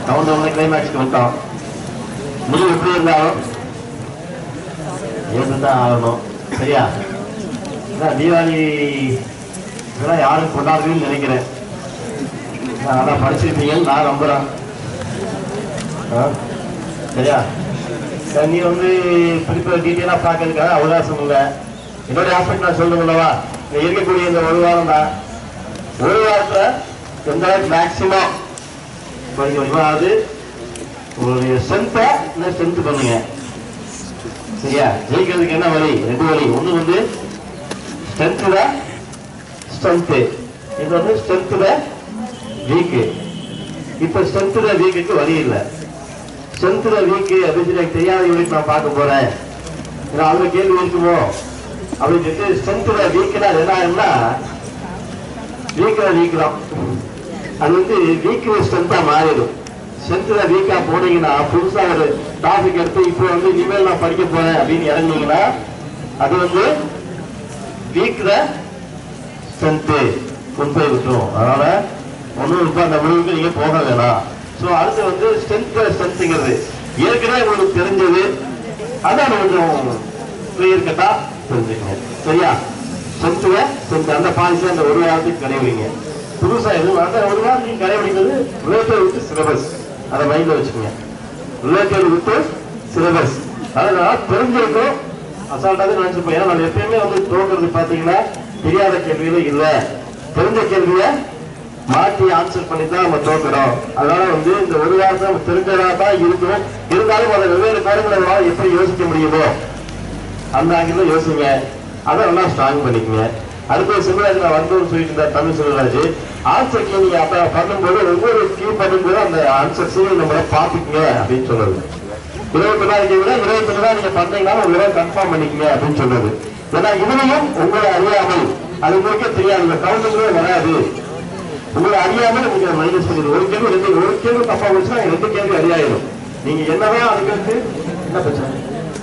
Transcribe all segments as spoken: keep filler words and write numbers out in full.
Sound வந்து கிளைமேக்ஸ்க்கு விட்டோம். முடிவு எப்படி இருந்தாலும் ஏற்றுதான் ஆகணும். சரியா? தீபாவளி இதெல்லாம் யாரும் கொண்டாடுவீங்கன்னு நினைக்கிறேன். அதான் படிச்சிருப்பீங்கன்னு நான் நம்புறேன். சரியா? நீ வந்து குறிப்பா டீட்டெயிலா பார்க்கறதுக்காக அவகாசம் இல்லை. என்னுடைய ஆஸ்பெக்ட் நான் சொல்லணும்லவா? இருக்கக்கூடிய இந்த ஒரு வாரம் தான். ஒரு வாரத்துல எந்த அளவுக்கு மேக்சிமம் படிக்க முடியுமா அது உங்களுடைய ஸ்ட்ரென்த்தை என்ன ஸ்ட்ரென்த் பண்ணுங்க. சரியா? ஜெயிக்கிறதுக்கு என்ன வழி? ரெண்டு வழி. ஒண்ணு வந்து ஸ்ட்ரென்த் தான் ஸ்ட்ரென்த், இது வந்து ஸ்ட்ரென்த் தான் வீக்கு. இப்ப ஸ்ட்ரென்த் தான் வீக்குக்கு வழி இல்லை. ஸ்ட்ரென்த் தான் வீக்கு அப்படின்னு சொல்லி எனக்கு தெரியாத யூனிட் நான் பார்க்க போறேன். ஏன்னா அவங்க கேள்வி இருக்குமோ அப்படின்னு சொல்லிட்டு ஸ்ட்ரென்த் தான் வீக்குனா என்ன ஆகும்னா வீக்கா வீக்கலாம். அது வந்து வீக்னஸ் ஸ்ட்ரென்த்தா மாறிடும். ஸ்ட்ரென்த்ல வீக்கா போனீங்கன்னா புதுசா ஒரு டாபிக் எடுத்து இப்போ வந்து இனிமேல் நான் படிக்க போறேன் அப்படின்னு இறங்கினீங்கன்னா அது வந்து வீக்ல ஸ்ட்ரென்த் கொண்டு போய் விட்டுரும். அதனால ஒன்றும் இப்போ அந்த முடிவுக்கு நீங்க போக வேணாம். ஸோ அடுத்து வந்து ஸ்ட்ரென்த் ஸ்ட்ரென்த்துங்கிறது ஏற்கனவே உங்களுக்கு தெரிஞ்சது, அதான் கொஞ்சம் கிளியர் கட்டா தெரிஞ்சுக்கணும். சரியா? ஸ்ட்ரென்த்ல ஸ்ட்ரென்த் அந்த பாலிசி அந்த ஒரு வாரத்துக்கு கடைபிடிங்க. புதுசா எதுவும் அந்த ஒரு வாரத்துக்கு கடைபிடிக்கிறது ரிலேட்டட் வித் சிலபஸ். அதை மைண்ட்ல வச்சுக்கோங்க. ரிலேட்டட் வித் சிலபஸ் அதனால தெரிஞ்சிருக்கும். அசால்ட்டாக நினைச்சிருப்போம். ஏன்னா நம்ம எப்பயுமே வந்து தோக்குறது பார்த்தீங்கன்னா தெரியாத கேள்வியில இல்லை, தெரிஞ்ச கேள்வியை மாற்றி ஆன்சர் பண்ணி தான் நம்ம தோக்குறோம். அதனால வந்து இந்த ஒரு வாரத்தை நம்ம தெரிஞ்சதா தான் இருக்கும். இருந்தாலும் அதை வெவ்வேறு கோணங்களை எப்படி யோசிக்க முடியுமோ அந்த ஆங்கில யோசிங்க. அதை நல்லா ஸ்ட்ராங் பண்ணிக்கோங்க. அடுத்த சிவராஜ் நான் வந்தோம்னு சொல்லிட்டு இருந்தார் தமிழ் சிவராஜ். ஆன்சர் கீ நீங்க அப்ப பண்ணும்போது ஒவ்வொரு கீ பண்ணும்போது அந்த ஆன்சர் சீரியல் நம்மள பாத்துக்கங்க அப்படின்னு சொல்றது. இருபத்தி நாளைக்கு விட இருபத்தி நாள் நீங்க பண்றீங்கன்னா ஒரு தடவை கன்ஃபார்ம் பண்ணிக்கங்க அப்படின்னு சொல்றது. ஏன்னா இதுலையும் உங்களை அறியாமல் அது உங்களுக்கே தெரியாது, இந்த கவுண்டங்களே வராது. உங்களை அறியாமல் நீங்க மைனஸ் பண்ணிடுது. ஒரு கேள்வி ரெண்டு ஒரு கேள்வி தப்பா வச்சுன்னா ரெண்டு கேள்வி அறியாயிடும். நீங்க என்னதான் அதுக்கு என்ன பிரச்சனை?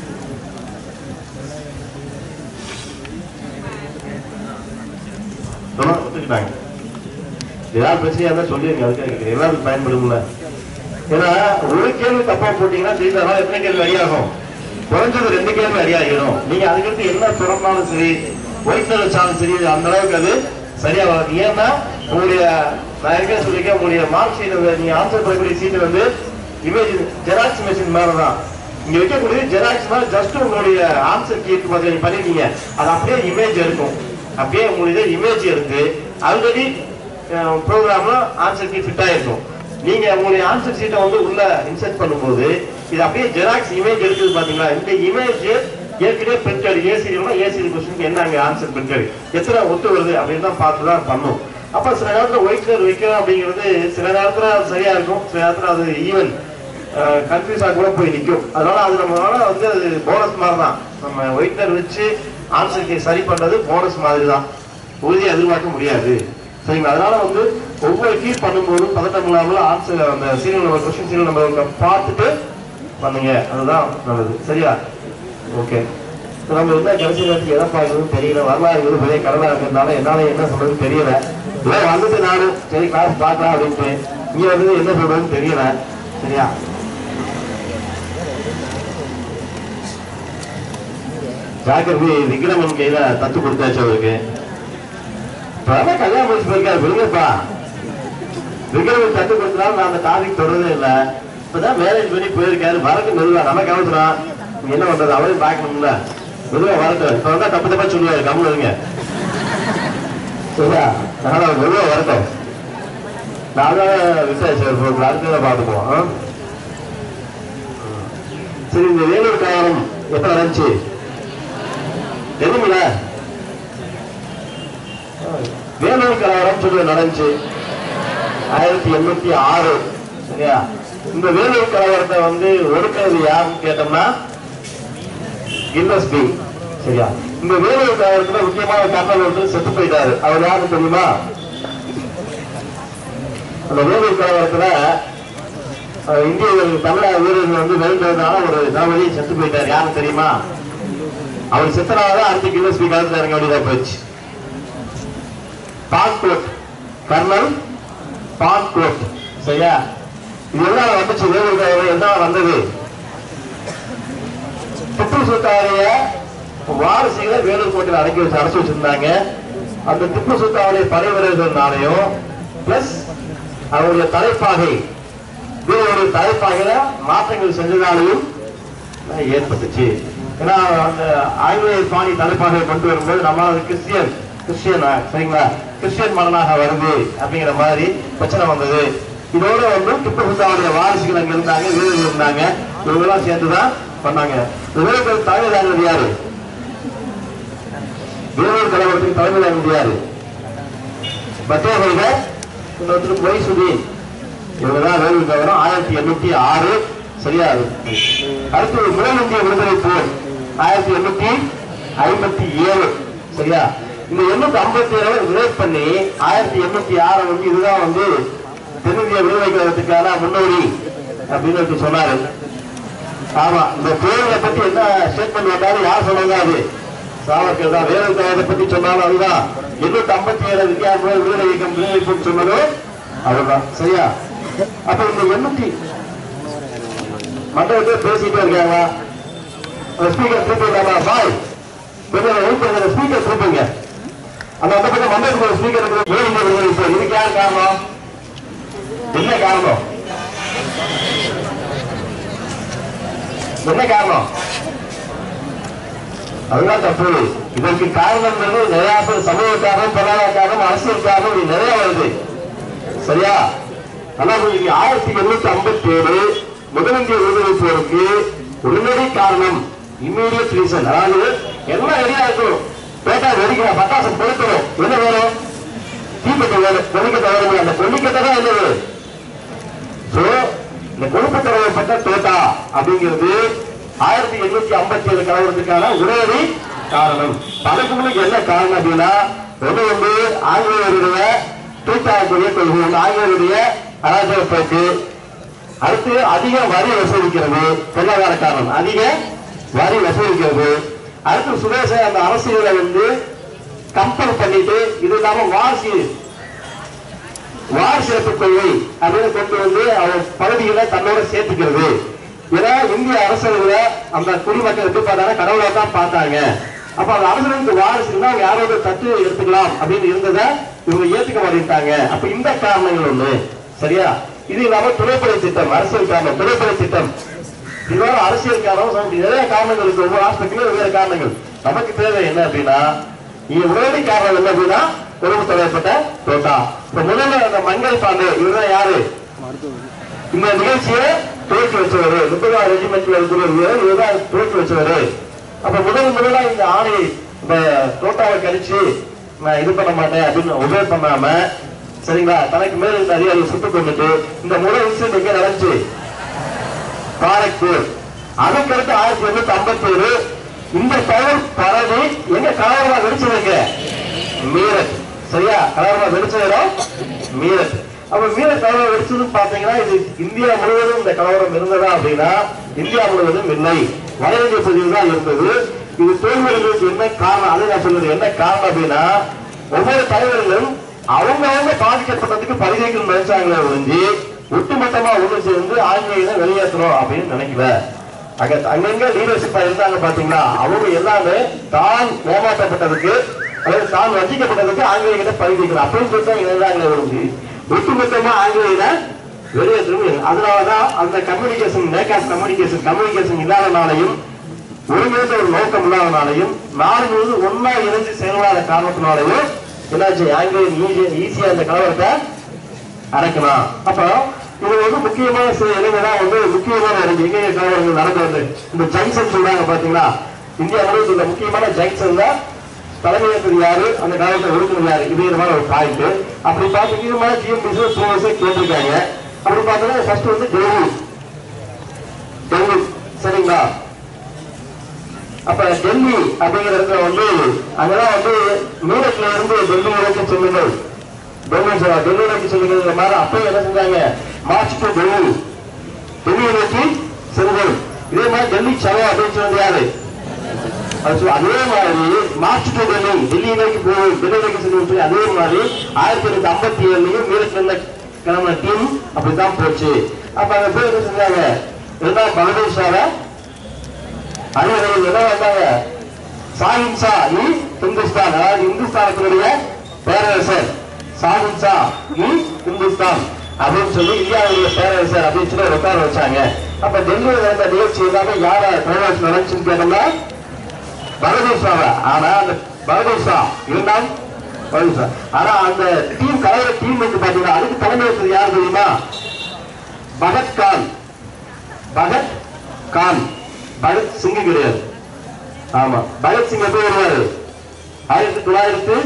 ஒத்துக்கிட்டாங்க. ஏதாவது பிரச்சனையா இருந்தா சொல்லிருங்க. அதுக்காக எல்லாரும் பயன்படும்ல. ஏன்னா ஒரு கேள்வி தப்பா போட்டீங்கன்னா தெரியுதா எத்தனை கேள்வி அறியாகும்? குறைஞ்சது ரெண்டு கேள்வி அறியாகிடும். நீங்க அதுக்கடுத்து என்ன திறந்தாலும் சரி, ஒயிட்ல வச்சாலும் சரி, அந்த அளவுக்கு அது சரியா வராது. ஏன்னா உங்களுடைய நான் ஏற்கனவே சொல்லியிருக்கேன், உங்களுடைய மார்க் ஷீட் நீங்க ஆன்சர் பண்ணக்கூடிய சீட்டு வந்து இமேஜ் ஜெராக்ஸ் மிஷின் மேலதான். இங்க வைக்கக்கூடிய ஜெராக்ஸ் மேல ஜஸ்ட் உங்களுடைய ஆன்சர் கீக்கு பார்த்து நீங்க பண்ணிருக்கீங்க, அது அப்படியே இமேஜ் இருக்கும். அப்படியே உங்களுடைய இமேஜ் எடுத்து ஆல்ரெடி ப்ரோக்ராம்ல ஆன்சர் கீ ஃபிட் ஆயிருக்கும். நீங்க உங்களுடைய ஆன்சர் சீட்டை வந்து உள்ள இன்சர்ட் பண்ணும்போது இது அப்படியே ஜெராக்ஸ் இமேஜ் எடுக்குது பாத்தீங்களா? இந்த இமேஜ் ஏற்கனவே பிரிண்டட் ஏசிடினா ஏசிடி கொஸ்டினுக்கு என்ன அங்க ஆன்சர் பிரிண்டட் எத்தனை ஒத்து வருது அப்படின்னு தான் பார்த்து தான் பண்ணும். அப்ப சில நேரத்துல ஒயிட் கலர் வைக்கிறோம் அப்படிங்கிறது சில நேரத்துல அது சரியா இருக்கும், சில நேரத்துல அது ஈவன் கன்ஃபியூஸா கூட போய் நிற்கும். அதனால அது நம்மளால வந்து அது போனஸ் மாதிரி தான். நம்ம ஒயிட் கலர் வச்சு ஆன்சருக்கு சரி பண்றது போனஸ் மாதிரி தான், உறுதியை எதிர்பார்க்க முடியாது. சரிங்களா? அதனால வந்து ஒவ்வொரு கீ பண்ணும்போதும் பதட்டம் இல்லாமல் ஆன்சர் அந்த serial number question serial number பார்த்துட்டு பண்ணுங்க, அதுதான் நல்லது. சரியா? ஓகே. நம்ம என்ன கடைசி நேரத்துக்கு எதை பார்க்கறதுன்னு தெரியல. வரலாறு பெரிய கடனா இருக்கிறதுனால என்னால என்ன சொல்றதுன்னு தெரியல. இல்லை வந்துட்டு நானும் சரி கிளாஸ் பார்க்கலாம் அப்படின்ட்டு இங்க வந்து என்ன சொல்றதுன்னு தெரியல. சரியா? ஜாக்கிரதை விக்ரமன் கையில தத்து கொடுத்தாச்சு அவருக்கு. கல்யாணம் முடிச்சு போயிருக்காரு, விடுங்கப்பா. விக்ரமன் தத்து கொடுத்தனால நான் அந்த டாபிக் தொடரவே இல்லை. இப்பதான் மேரேஜ் பண்ணி போயிருக்காரு, வரக்கு மெதுவா நம்ம கவனிச்சுறான். என்ன பண்றது, அவரையும் பார்க்கணும்ல, மெதுவா வரட்டும். இப்ப வந்தா தப்பு தப்பா சொல்லுவாரு, கம்முன்னு இருங்க. சரியா? அதனால அவர் மெதுவா வரட்டும். நான் விசாரிச்சு அடுத்ததை பார்த்துக்குவோம். சரி, இந்த வேலூர் கலவரம் எப்ப நடந்துச்சு தெரியுமில்ல? வேலூர் கலவரம் சொல்லி நடந்துச்சு ஆயிரத்தி எண்ணூத்தி ஆறு. சரியா? இந்த வேலூர் கலவரத்தை வந்து ஒடுக்கிறது யாருன்னு கேட்டோம்னா கில்லஸ்பி. சரியா? இந்த வேலூர் கலவரத்துல முக்கியமான கர்னல் ஒருத்தர் செத்து போயிட்டாரு. அவர் யாருன்னு தெரியுமா? அந்த வேலூர் கலவரத்துல இந்திய தமிழக வீரர்கள் வந்து வெறுந்ததுனால ஒரு தளபதி செத்து போயிட்டாரு. யாருன்னு தெரியுமா? அவர் செத்தனாலதான் அடுத்த கில்லஸ்பி காலத்துல இறங்க வேண்டியதா போயிடுச்சு. பான்கோட், கர்னல் பான்கோட். சரியா? இது எல்லாம் வந்துச்சு வேலூர் என்ன வந்தது? திப்பு சுல்தானுடைய வாரிசுகளை வேலூர் கோட்டையில் அடக்கி வச்சு அடைச்சு வச்சிருந்தாங்க. அந்த திப்பு சுல்தானுடைய படை வீரர்களாலையும் பிளஸ் அவருடைய தலைப்பாகை வேலூருடைய தலைப்பாகையில மாற்றங்கள் செஞ்சதாலையும் ஏற்பட்டுச்சு. ஏன்னா அந்த ஆங்கிலேயர் பாணி தலைப்பாகை கொண்டு வரும்போது நம்ம கிறிஸ்டியன் கிறிஸ்டியன் சரிங்களா கிறிஸ்டியன் மன்னனாக வருது அப்படிங்கிற மாதிரி பிரச்சனை வந்தது. இதோட வந்து திப்பு சுல்தானுடைய வாரிசுகள் அங்க இருந்தாங்க, வீரர்கள் இருந்தாங்க, இவங்கெல்லாம் சேர்த்துதான் பண்ணாங்க. வேலூர் தலைமையிலானது யாரு? வேலூர் கலவரத்துக்கு தலைமையிலானது யாரு? பத்தேகையில இன்னொருத்தர் மொய்சுதீன், இவங்கதான் வேலூர் கலவரம் ஆயிரத்தி எண்ணூத்தி ஆறு சரியா. அடுத்து முதல் இந்திய விடுதலை போர் ஆயிரத்தி எண்ணூத்தி ஐம்பத்தி ஏழு சரியா. இந்த எண்ணூத்தி ஐம்பத்தி ஏழு ரிலேட் பண்ணி ஆயிரத்தி எண்ணூத்தி ஆறு வந்து இதுதான் வந்து தென்னிந்திய விடுதலை கழகத்துக்கான முன்னோடி அப்படின்னு சொன்னாரு. ஆமா, இந்த போர்களை பத்தி என்ன ஸ்டேட்மெண்ட் வந்தாலும் யார் சொன்னாங்க? அது சாவர்கர் தான். வேலூர் கழகத்தை பத்தி சொன்னாலும் அதுதான். எண்ணூத்தி ஐம்பத்தி ஏழு வித்தியாச விடுதலை இயக்கம் விடுதலை போட்டு சொன்னதும் அதுதான் சரியா. அப்ப இந்த எண்ணூத்தி மண்டபத்தை பேசிட்டே இருக்காங்க. ஸ்பீக்கர் கூப்பிடலாமா? பாய் கொஞ்சம் ஸ்பீக்கர் கூப்பிடுங்க. அந்த அந்த பக்கம் மண்டபத்துக்கு ஸ்பீக்கர் இருக்கிற இதுக்கு யார் காரணம்? என்ன காரணம்? என்ன காரணம்? அதுதான் தப்பு. இதற்கு காரணம் நிறைய பேர் சமூக காரணம், பொருளாதார காரணம், அரசியல் காரணம் நிறைய வருது சரியா. அதாவது ஆயிரத்தி எண்ணூத்தி ஐம்பத்தி ஏழு முதல் இந்திய விடுதலை போருக்கு உடனடி காரணம் இம்மீடியட் ரீசன். அதாவது எல்லாம் ரெடியா இருக்கணும். பேட்டா வெடிக்கிற பட்டாசம் கொளுத்தணும். என்ன வேணும்? தீப்பெட்டி வேணும். கொல்லிக்கட்டை வேணும். அந்த கொல்லிக்கட்டை தான் என்னது? இந்த கொழுப்பு தரப்பட்ட தோட்டா அப்படிங்கிறது ஆயிரத்தி எண்ணூத்தி ஐம்பத்தி ஏழு கலவரத்துக்கான உடனடி காரணம். பதக்குமுறைக்கு என்ன காரணம் அப்படின்னா ஒன்று வந்து ஆங்கிலேயருடைய தூத்தாக்கூடிய கொள்கை, ஆங்கிலேயருடைய அராஜக போக்கு, அடுத்து அதிக வரி வசூலிக்கிறது பொருளாதார காரணம், அதிக வரி வசூலிக்கிறது. அடுத்து சுதேச அந்த அரசியலை வந்து கம்பல் பண்ணிட்டு இது இல்லாம வாசி வாரி சிறப்பு கொள்கை அப்படின்னு கொண்டு வந்து அவர் பகுதிகளை தன்னோட சேர்த்துக்கிறது. ஏன்னா இந்திய அரசுகளை அந்த குடிமக்கள் எப்படி பார்த்தாங்க? கடவுளை தான் பார்த்தாங்க. அப்ப அந்த அரசுக்கு வாரிசுன்னா அவங்க யாரோட தட்டு எடுத்துக்கலாம் அப்படின்னு இருந்ததை இவங்க ஏத்துக்க மாட்டேன்ட்டாங்க. அப்ப இந்த காரணங்கள் ஒண்ணு சரியா. இது இல்லாம துணைப்படை திட்டம், அரசியல் காரணம், துணைப்படை திட்டம், இதோட அரசியல் காரணம், நிறைய காரணங்கள் இருக்கு. ஒவ்வொரு ஆஸ்பத்திரியும் வெவ்வேறு காரணங்கள். நமக்கு தேவை என்ன அப்படின்னா இங்க உடனடி காரணம் என்ன அப்படின்னா கொழும்பு தலைப்பட்ட தோட்டா. இப்ப முதல்ல அந்த மங்கள் பாண்டே இவர்தான் யாரு? இந்த நிகழ்ச்சியை துவக்கி வச்சவரு, முப்பதாம் ரெஜிமெண்ட்ல இருக்கிறவர் இவர்தான் துவக்கி வச்சவரு. அப்ப முதல் முதலா இந்த ஆணையை இந்த தோட்டாவை கழிச்சு நான் இது பண்ண மாட்டேன் அப்படின்னு உபயோக பண்ணாம சரிங்களா தனக்கு மேல இந்த அதிகாரியை சுட்டு கொண்டுட்டு இந்த முதல் இன்சிடென்ட் எங்க நடந்துச்சு? பாரக்பூர். அதுக்கடுத்து ஆயிரத்தி எண்ணூத்தி ஐம்பத்தி ஏழு இந்த தகவல் பரவி எங்க கலவரமா வெடிச்சதுங்க? மீரட் சரியா. கலவரமா வெடிச்சதுனா மீரட். அப்ப மீரட் கலவரம் வெடிச்சதுன்னு பாத்தீங்கன்னா இது இந்தியா முழுவதும் இந்த கலவரம் இருந்ததா அப்படின்னா இந்தியா முழுவதும் இல்லை, வட இந்திய பகுதியில் தான் இருந்தது. இது தோல்விகளுக்கு என்ன காரணம்? அதை நான் சொல்றது என்ன காரணம் அப்படின்னா ஒவ்வொரு தலைவர்களும் அவங்க அவங்க பாதிக்கப்பட்டதுக்கு பரிதைகள் நினைச்சாங்களே ஒழிஞ்சு ஒட்டுமொத்தமா ஒன்று சேர்ந்து ஆங்கிலேயரை வெளியேற்றணும் அப்படின்னு நினைக்கல. அங்க அங்கங்க லீடர்ஷிப்பா இருந்தாங்க பாத்தீங்களா, அவங்க எல்லாமே தான் ஏமாற்றப்பட்டதுக்கு அல்லது தான் வஞ்சிக்கப்பட்டதுக்கு ஆங்கிலேயர்கிட்ட பரிதைகள் அப்படின்னு சொல்லிட்டு இருந்தாங்களே ஒழிஞ்சு ஒட்டுமொத்தமா ஆங்கிலேயரை வெளியேற்றணும். அதனாலதான் அந்த communication lack of communication communication இல்லாதனாலையும் ஒருங்கிணைந்த ஒரு நோக்கம் இல்லாதனாலையும் நாடு முழுவதும் ஒன்னா இணைந்து செயல்படாத காரணத்தினாலையும் என்னாச்சு? ஆங்கிலேயர் ஈஸியா இந்த கலவரத்தை அடைக்கலாம். அப்ப இது வந்து முக்கியமான சில இளைஞரா வந்து முக்கியமான எங்க கலவரங்கள் நடந்தது. இந்த ஜங்ஷன் சொல்றாங்க பாத்தீங்களா, இந்தியா முழுவதும் உள்ள முக்கியமான ஜங்ஷன்ல தலைமையேற்றது யாரு, அந்த காலத்தை ஒடுக்கணும் யாரு, இது மாதிரி ஒரு பாயிண்ட். அப்படி பாத்தீங்கன்னா ஜிஎம்பிசி கேட்டிருக்காங்க. அப்படி பார்த்தோம்னா ஃபர்ஸ்ட் வந்து டெல்லி டெல்லி சரிங்களா. அப்ப டெல்லி அப்படிங்கிற இடத்துல வந்து அங்கதான் வந்து மீரட்ல இருந்து டெல்லி நோக்கி செல்லுங்கள், டெல்லி டெல்லி நோக்கி செல்லுங்கிற மாதிரி அப்ப என்ன செஞ்சாங்க? மார்ச் டு டெல்லி, டெல்லியை நோக்கி செல்லுங்கள். இதே மாதிரி டெல்லி சலோ அப்படின்னு சொன்னது யாரு? அதே மாதிரி மார்ச் டு டெல்லி, டெல்லி நோக்கி போய் டெல்லி நோக்கி செல்லும். அதே மாதிரி ஆயிரத்தி தொள்ளாயிரத்தி ஐம்பத்தி ஏழுலயும் மீரட்ல இருந்த கிளம்புன டீம் அப்படித்தான் போச்சு. அப்ப அங்க போய் என்ன செஞ்சாங்க, இரண்டாம் பகதூர் ஷாவை அலுவலர்கள் என்ன வந்தாங்க, சாஹின்ஷா இ இந்துஸ்தான், அதாவது இந்துஸ்தானத்தினுடைய பேரரசர் சாஹின்ஷா இ இந்துஸ்தான் அப்படின்னு சொல்லி இந்தியாவுடைய பேரரசர் அப்படின்னு சொல்லி உட்கார வச்சாங்க. அப்ப டெல்லியில் நடந்த நிகழ்ச்சி எல்லாமே யார பிரதமர் நடந்துச்சுன்னு கேட்டோம்னா பகதூர் ஷாவை. ஆனா அந்த பகதூர் ஷா இரண்டாம் பகதூர் ஷா, ஆனா அந்த டீம் கலைஞர டீம் வந்து பாத்தீங்கன்னா அதுக்கு தலைமை வச்சது யார் தெரியுமா, பகத் கான். பகத் கான், பகத் சிங் கிடையாது. ஆமா, பகத் சிங் எப்ப வருவாரு, ஆயிரத்தி தொள்ளாயிரத்தி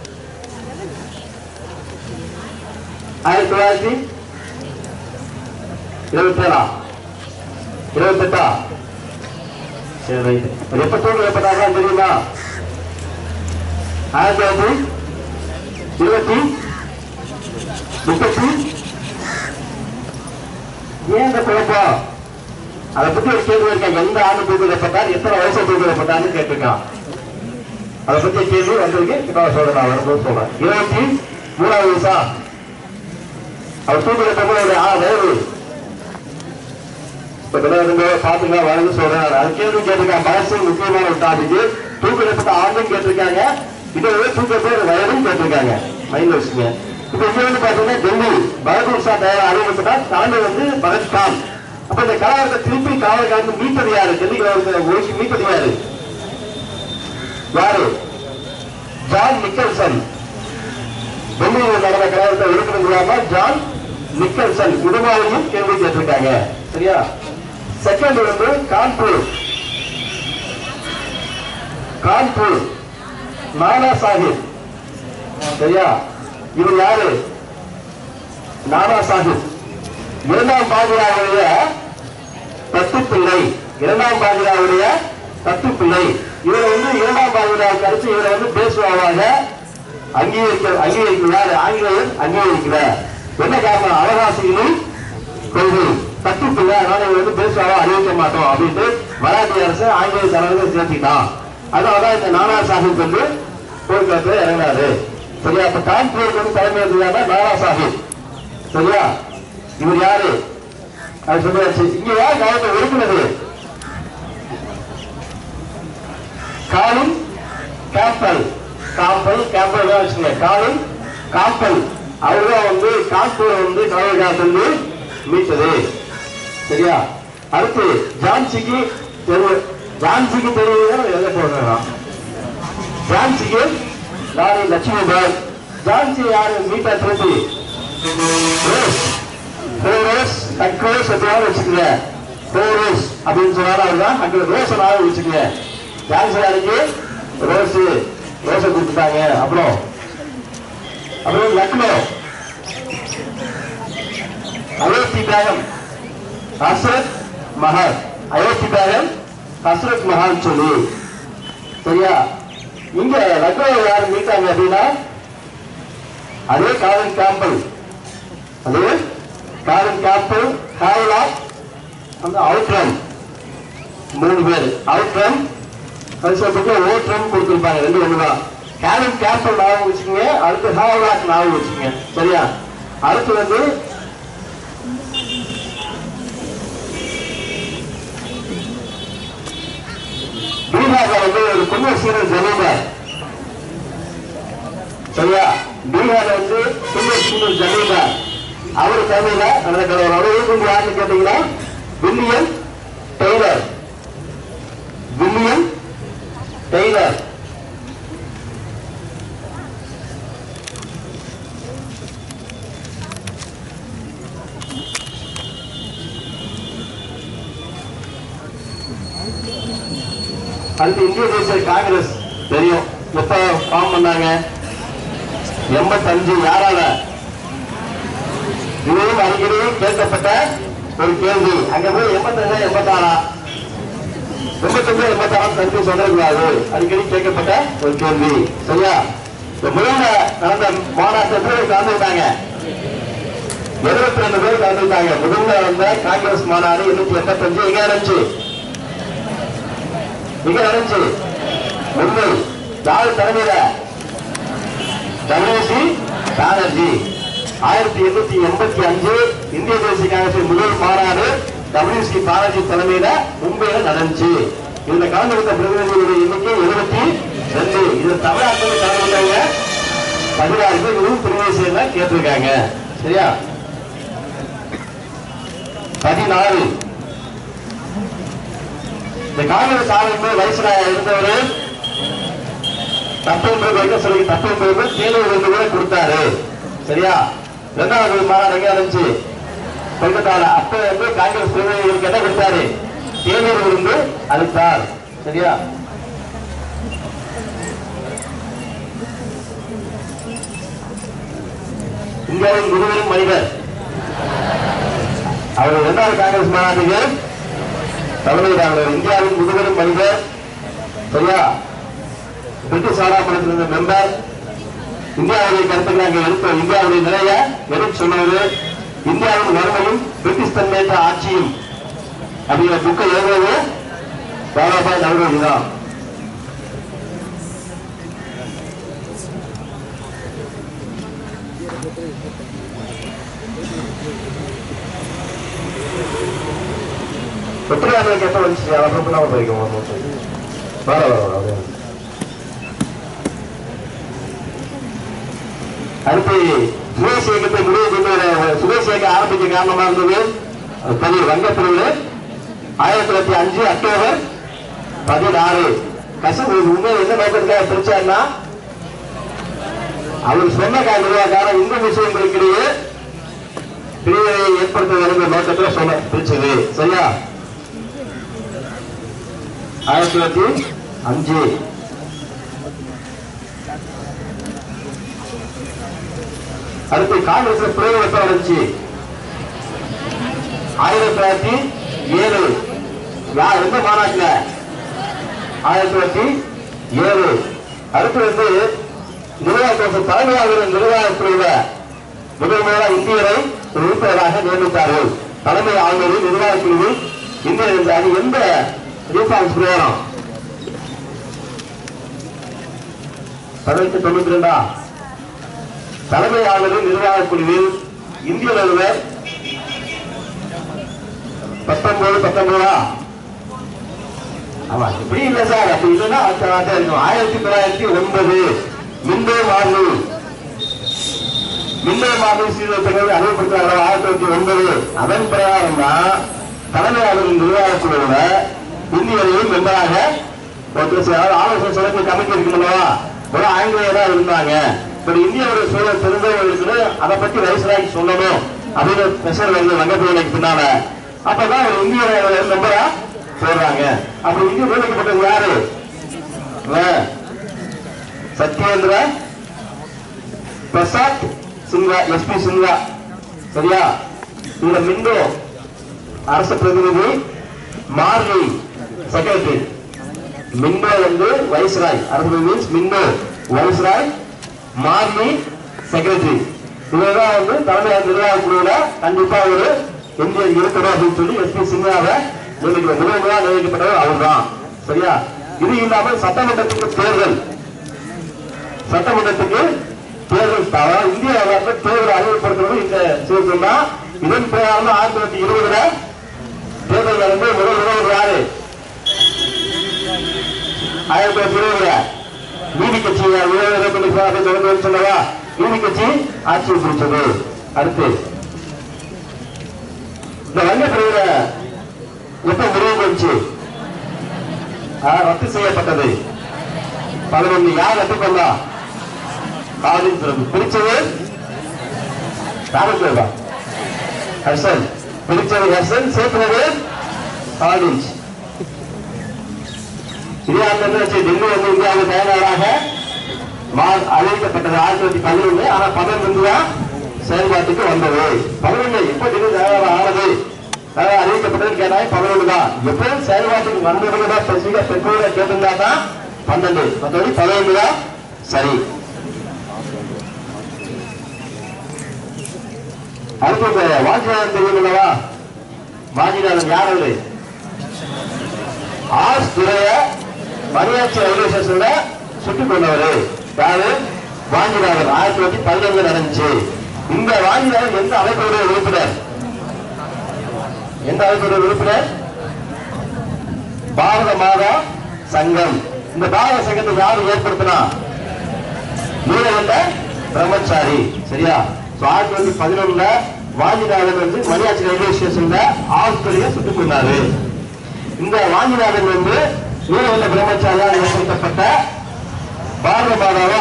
ஆயிரத்தி தொள்ளாயிரத்தி இருபத்தி ஏழா இருபத்தி எட்டா சரி ரைட். எப்ப தோல்வி ஏற்பட்டாங்க தெரியுமா, ஆயிரத்தி தொள்ளாயிரத்தி இருபத்தி முப்பத்தி ஏன் இந்த குழப்பம், அதை பத்தி ஒரு கேள்வி இருக்காங்க. எந்த ஆண்டு தூக்கிடப்பட்டார், எத்தனை வயசு தூக்கிடப்பட்டார்னு கேட்டிருக்கான். அதை பத்தி கேள்வி வந்திருக்கு, சொல்றேன் நான் வரும்போது சொல்றேன். இருபத்தி மூணாவது வயசா அவர் தூக்கிடப்பட்ட வயது பாத்துக்கலாம் வளர்ந்து சொல்றேன். அது கேள்வி கேட்டிருக்காங்க. பகத்சிங் முக்கியமான ஒரு டாபிக், தூக்கிடப்பட்ட ஆண்டும் கேட்டிருக்காங்க, இதை தூக்கிடப்பட்ட வயதும் கேட்டிருக்காங்க. மைண்ட் வச்சுங்க. இப்ப இங்க வந்து பாத்தீங்கன்னா டெல்லி பகதூர் ஷா தயார் அறிவிக்கப்பட்டார், தாண்டி வந்து பகத் கான். அப்ப இந்த கலாச்சாரத்தை திருப்பி காவல் காலத்து மீட்பது யாரு, டெல்லிக்கு ஒழிச்சு மீட்பது யாரு, யாரு, ஜான் நிக்கல்சன். டெல்லியில் நடந்த கலாச்சாரத்தை ஒழிக்கிறது இல்லாம ஜான் நிக்கல்சன் குடும்பத்தையும் கேள்வி கேட்டிருக்காங்க. சரியா. செகண்ட் வந்து கான்பூர், கான்பூர் நானா சாஹிப். சரியா. இவர் யாரு, நானா சாஹிப் இரண்டாம் பாஜிராவுடைய தத்து பிள்ளை. இரண்டாம் பாஜிராவுடைய தத்து பிள்ளை. இவர் வந்து இரண்டாம் பாஜிராவுக்கு அடுத்து இவரை வந்து பேசுவாங்க அங்கீகரிக்க அங்கீகரிக்கிறார், ஆங்கிலேயர் அங்கீகரிக்கிறார். என்ன காரணம், அவகாசிகளின் கொள்கை தத்து பிள்ளை, அதனால இவர் வந்து பேசுவாங்க அறிவிக்க மாட்டோம் அப்படின்ட்டு மராட்டிய அரசு ஆங்கிலேய தலைவர்கள் சேர்த்திட்டான். அதனாலதான் இந்த நானா சாஹிப் வந்து போர்க்களத்தில் இறங்கினாரு. சரியா. அப்ப கான்பூருக்கு வந்து தலைமை இருந்தாங்க நானா சாஹிப். சரியா. இவர் யாரு அது சொல்லியாச்சு. இங்க யார் காலத்தை ஒடுக்கினது, காலின் கேம்பல். காம்பல் கேம்பல் தான் வச்சுங்க. காலின் காம்பல் அவர்தான் வந்து கான்பூரை வந்து காவல் காலத்திலிருந்து மீட்டது. சரியா. அடுத்து ஜான்சிக்கு தெரு, ஜான்சிக்கு தெருவு எழுத போடுறான். ஜான்சிக்கு ராணி லட்சுமிபாய். ஜான்சி யாரு மீட்டா திருப்பி வச்சுக்கங்க. அப்படின்னு சொன்னாலும் ரோஸ் வச்சுக்கங்க. ஜான்சி யாருக்கு ரோஸ் ரோஸ கொடுத்துட்டாங்க. அப்புறம் அப்புறம் லக்னோ அயோத்தி பேகம் ஹசரத் மஹல். அயோத்தி பேகம் ஹசரத் மஹால் சொல்லி. சரியா. இங்க லக்னோ யாரு மீட்டாங்க அப்படின்னா அதே காலின் கேம்பல், அதே காலின் கேம்பல், காவலா அந்த அவுட்ரம், மூணு பேர் அவுட்ரம் ஓட்ரம் கொடுத்திருப்பாங்க. ரெண்டு ஒண்ணுதான். காலின் கேம்பல் ஞாபகம் வச்சுக்கோங்க. அடுத்து ஹாவலாக் ஞாபகம் வச்சுக்கோங்க. சரியா. அடுத்து வந்து பீகார்ல வந்து ஒரு குன்னசீரன் ஜமீன்தார். சரியா. பீகார்ல வந்து குன்னசீரன் ஜமீன்தார் அவர் தலைமையில நடக்கிற ஒரு அலுவலகம் யாருன்னு கேட்டீங்கன்னா வில்லியம் டெய்லர். William Taylor. அடுத்து இந்திய தேசிய காங்கிரஸ் தெரியும். எப்ப ஃபார்ம் பண்ணாங்க, எண்பத்தஞ்சு. யாரால, இதுவும் அடிக்கடி கேட்கப்பட்ட ஒரு கேள்வி. அங்க போய் எண்பத்தஞ்சா எண்பத்தாறா எண்பத்தஞ்சு எண்பத்தாறாம் தம்பி சொல்லக்கூடாது, அடிக்கடி கேட்கப்பட்ட ஒரு கேள்வி. சரியா. முதல்ல நடந்த மாநாட்டில் பேர் கலந்துட்டாங்க, எழுபத்தி ரெண்டு பேர் கலந்துட்டாங்க. முதல்ல நடந்த காங்கிரஸ் மாநாடு எண்ணூத்தி எண்பத்தஞ்சு எங்க நடந்துச்சு, எங்க நடந்துச்சு, மும்பை. யாரு தலைமையில, டபிள்யூசி பானர்ஜி. ஆயிரத்தி எண்ணூத்தி எண்பத்தி அஞ்சு இந்திய தேசிய காங்கிரசின் முதல் மாநாடு டபிள்யூ சி பாலாஜி தலைமையில மும்பையில நடந்துச்சு. இதுல கலந்துகிட்ட பிரதிநிதிகளுடைய எண்ணிக்கை எழுபத்தி ரெண்டு. இதுல தமிழ்நாட்டில் கலந்துட்டாங்க பதினாறு பேர். இதுவும் பிரதேச கேட்டிருக்காங்க. சரியா? பதினாறு. இந்த காங்கிரஸ் ஆளுமே வயசுல இருந்தவர் தப்பு வைக்க சொல்லி தப்பு தேர்தல் விருது கூட கொடுத்தாரு. சரியா? இரண்டாவது மாநாடு எங்க இருந்துச்சு? கொல்கத்தால. அப்ப வந்து காங்கிரஸ் பிரதிநிதிகளுக்கு என்ன கொடுத்தாரு? தேர்தல் விருது அளித்தார். சரியா? இந்தியாவின் முதுபெரும் மனிதர் அவர் இரண்டாவது காங்கிரஸ் மாநாட்டுக்கு தலைமையிடாங்க. இந்தியாவின் முதுபெரும் மனிதர். சரியா? பிரிட்டிஷ் நாடாளுமன்றத்தின் மெம்பர். இந்தியாவுடைய கருத்துக்களை அங்கே எடுத்த இந்தியாவுடைய நிலைய எடுத்து சொன்னது. இந்தியாவின் வறுமையும் பிரிட்டிஷ் தன்மையற்ற ஆட்சியும் அப்படிங்கிற புக்கை எழுதுவது தாதாபாய் நவரோஜி தான். ஒத்துழையாமைக்கு எப்ப வந்துச்சு? அப்புறம் போயிருக்கோம். வர வர அடுத்து சுதேசி இயக்கத்தை முடிவு கொண்டு சுதேசி இயக்க ஆரம்பிக்க காரணமா இருந்தது பெரிய வங்கப்பிரிவு. ஆயிரத்தி தொள்ளாயிரத்தி அஞ்சு அக்டோபர் பதினாறு. கசப்பு உண்மை என்ன நோக்கத்துக்காக பிரிச்சாருன்னா, அவர் சொன்ன நிர்வாகாரம் இந்து முஸ்லிம்களுக்கிடையே பிரிவை ஏற்படுத்த வேண்டிய நோக்கத்தில் சொன்ன பிரிச்சது. சரியா? ஆயிரத்தி தொள்ளாயிரத்தி அஞ்சு. அடுத்து காங்கிரஸ் பிரிவு எப்ப வந்துச்சு? ஆயிரத்தி தொள்ளாயிரத்தி ஏழு. யார் எந்த மாநாட்டில்? ஆயிரத்தி தொள்ளாயிரத்தி ஏழு. அடுத்து வந்து நிர்வாக தலைமையாக நிர்வாக பிரிவு முதல் முதலாக இந்தியரை உறுப்பினராக நியமித்தார்கள். தலைமை ஆளுநரின் நிர்வாக பிரிவில் இந்தியர் என்றால் எந்த ரீஃபார்ம்ஸ் பிரகாரம்? பதினெட்டு தொண்ணூத்தி ரெண்டா? தலைமை ஆளுநரின் நிர்வாக குழுவில் இந்திய நடுவர் பத்தொன்பது பத்தொன்பதா? ஆமா, இப்படி இல்ல சார். அப்படி இல்லைன்னா அடுத்த நாட்டா இருக்கும். ஆயிரத்தி தொள்ளாயிரத்தி ஒன்பது மிண்டே மார்லு மிண்டே மார்லு சீர்திருத்தங்கள் அறிவுறுத்தாங்க. ஆயிரத்தி தொள்ளாயிரத்தி ஒன்பது. அதன் பிரகாரம் தான் தலைமை ஆளுநரின் நிர்வாக குழுவில இந்தியரையும் மெம்பராக ஆலோசனை செலவு கமிட்டி இருக்குங்களா? ஒரு ஆங்கிலேயரா இருந்தாங்க. இந்தியாவுடைய சூழல் தெரிந்தவர்களுக்கு அதை பத்தி வயசுலாக்கி சொல்லணும் அப்படின்னு ஸ்பெஷல் வந்து வங்கப்பிரிவுக்கு பின்னால அப்பதான் ஒரு இந்திய மெம்பரா போடுறாங்க. அப்படி இந்திய நியமிக்கப்பட்டது யாரு? Satyendra Prasad Sinha, S P Sinha. சரியா? இந்த மிண்டோ அரசு பிரதிநிதி, மார்லி செக்ரட்டரி. மிண்டோ வந்து வைஸ்ராய், அரசு means Minto viceroy, Morley secretary. இவர்தான் வந்து தலைமை நிர்வாக குழுவில கண்டிப்பா ஒரு இந்தியர் இருக்கணும் அப்படின்னு சொல்லி எஸ் பி சின்ஹாவை நியமிக்கிற முதல்வராக நியமிக்கப்பட்டவர் அவர் தான். சரியா? இது இல்லாமல் சட்டமன்றத்துக்கு தேர்தல் சட்டமன்றத்துக்கு தேர்தல் தவிர இந்திய வரலாற்றில் தேர்தல் அறிவுறுத்தப்படுறது இந்த சீர்திருத்தம் தான். இதன் பிரகாரம் ஆயிரத்தி தொள்ளாயிரத்தி இருபதுல தேர்தல் நடந்து முதல் முதல்வர் யாரு? ஆயிரத்தி தொள்ளாயிரத்தி இருபதுல நீதி கட்சி தொடர்ந்து சொல்லவா? நீதி கட்சி ஆட்சியை பிடிச்சது. அடுத்து இந்த வங்க பிரிவுல எப்ப முடிவு வந்துச்சு? ரத்து செய்யப்பட்டது பதினொன்று. யார் ரத்து பண்ணா? பிரிச்சது ராமசேவா ஹர்ஷன். பிரிச்சது ஹர்ஷன், சேர்க்கிறது காலேஜ். டெல்லி வந்து இந்தியாவுக்கு தயாராக அறிவிக்கப்பட்டது ஆயிரத்தி தொள்ளாயிரத்தி பதினொன்று. ஆனா பதினொன்று தான் செயல்பாட்டுக்கு வந்தது. பதினொன்று எப்ப டெல்லி தயாராக ஆனது அறிவிக்கப்பட்டது கேட்டாங்க. பதினொன்று தான். எப்ப செயல்பாட்டுக்கு வந்ததுதான் பெற்றோரை கேட்டிருந்தா தான் பன்னெண்டு. மற்றபடி பதினொன்று தான் சரி. அடுத்து வாஞ்சிநாதன் தெரியுமில்லவா? வாஞ்சிநாதன் யார்? அவரு ஆர்ஸ் துறைய மணியாச்சி ரயில்வே ஸ்டேஷன்ல சுட்டுக் கொண்டவர். யாரு? வாஞ்சிநாதன். ஆயிரத்தி தொள்ளாயிரத்தி பதினொன்று நடந்துச்சு. இந்த வாங்கினார் எந்த அமைப்புடைய உறுப்பினர்? எந்த அமைப்புடைய உறுப்பினர்? பாரத மாதா சங்கம். இந்த பாரத சங்கத்தை யாரு ஏற்படுத்தினா? நீலகண்ட பிரம்மச்சாரி. சரியா? ஆயிரத்தி தொள்ளாயிரத்தி பதினொன்னுல வாஞ்சிநாதன் வந்து மணியாச்சி ரயில்வே ஸ்டேஷன்ல ஆஸ்திரேலியா சுட்டுக் கொண்டாரு. இந்த வாஞ்சிநாதன் வந்து நீலகண்ட பிரம்மச்சாரியால் ஏற்படுத்தப்பட்ட பாரத மாதாவா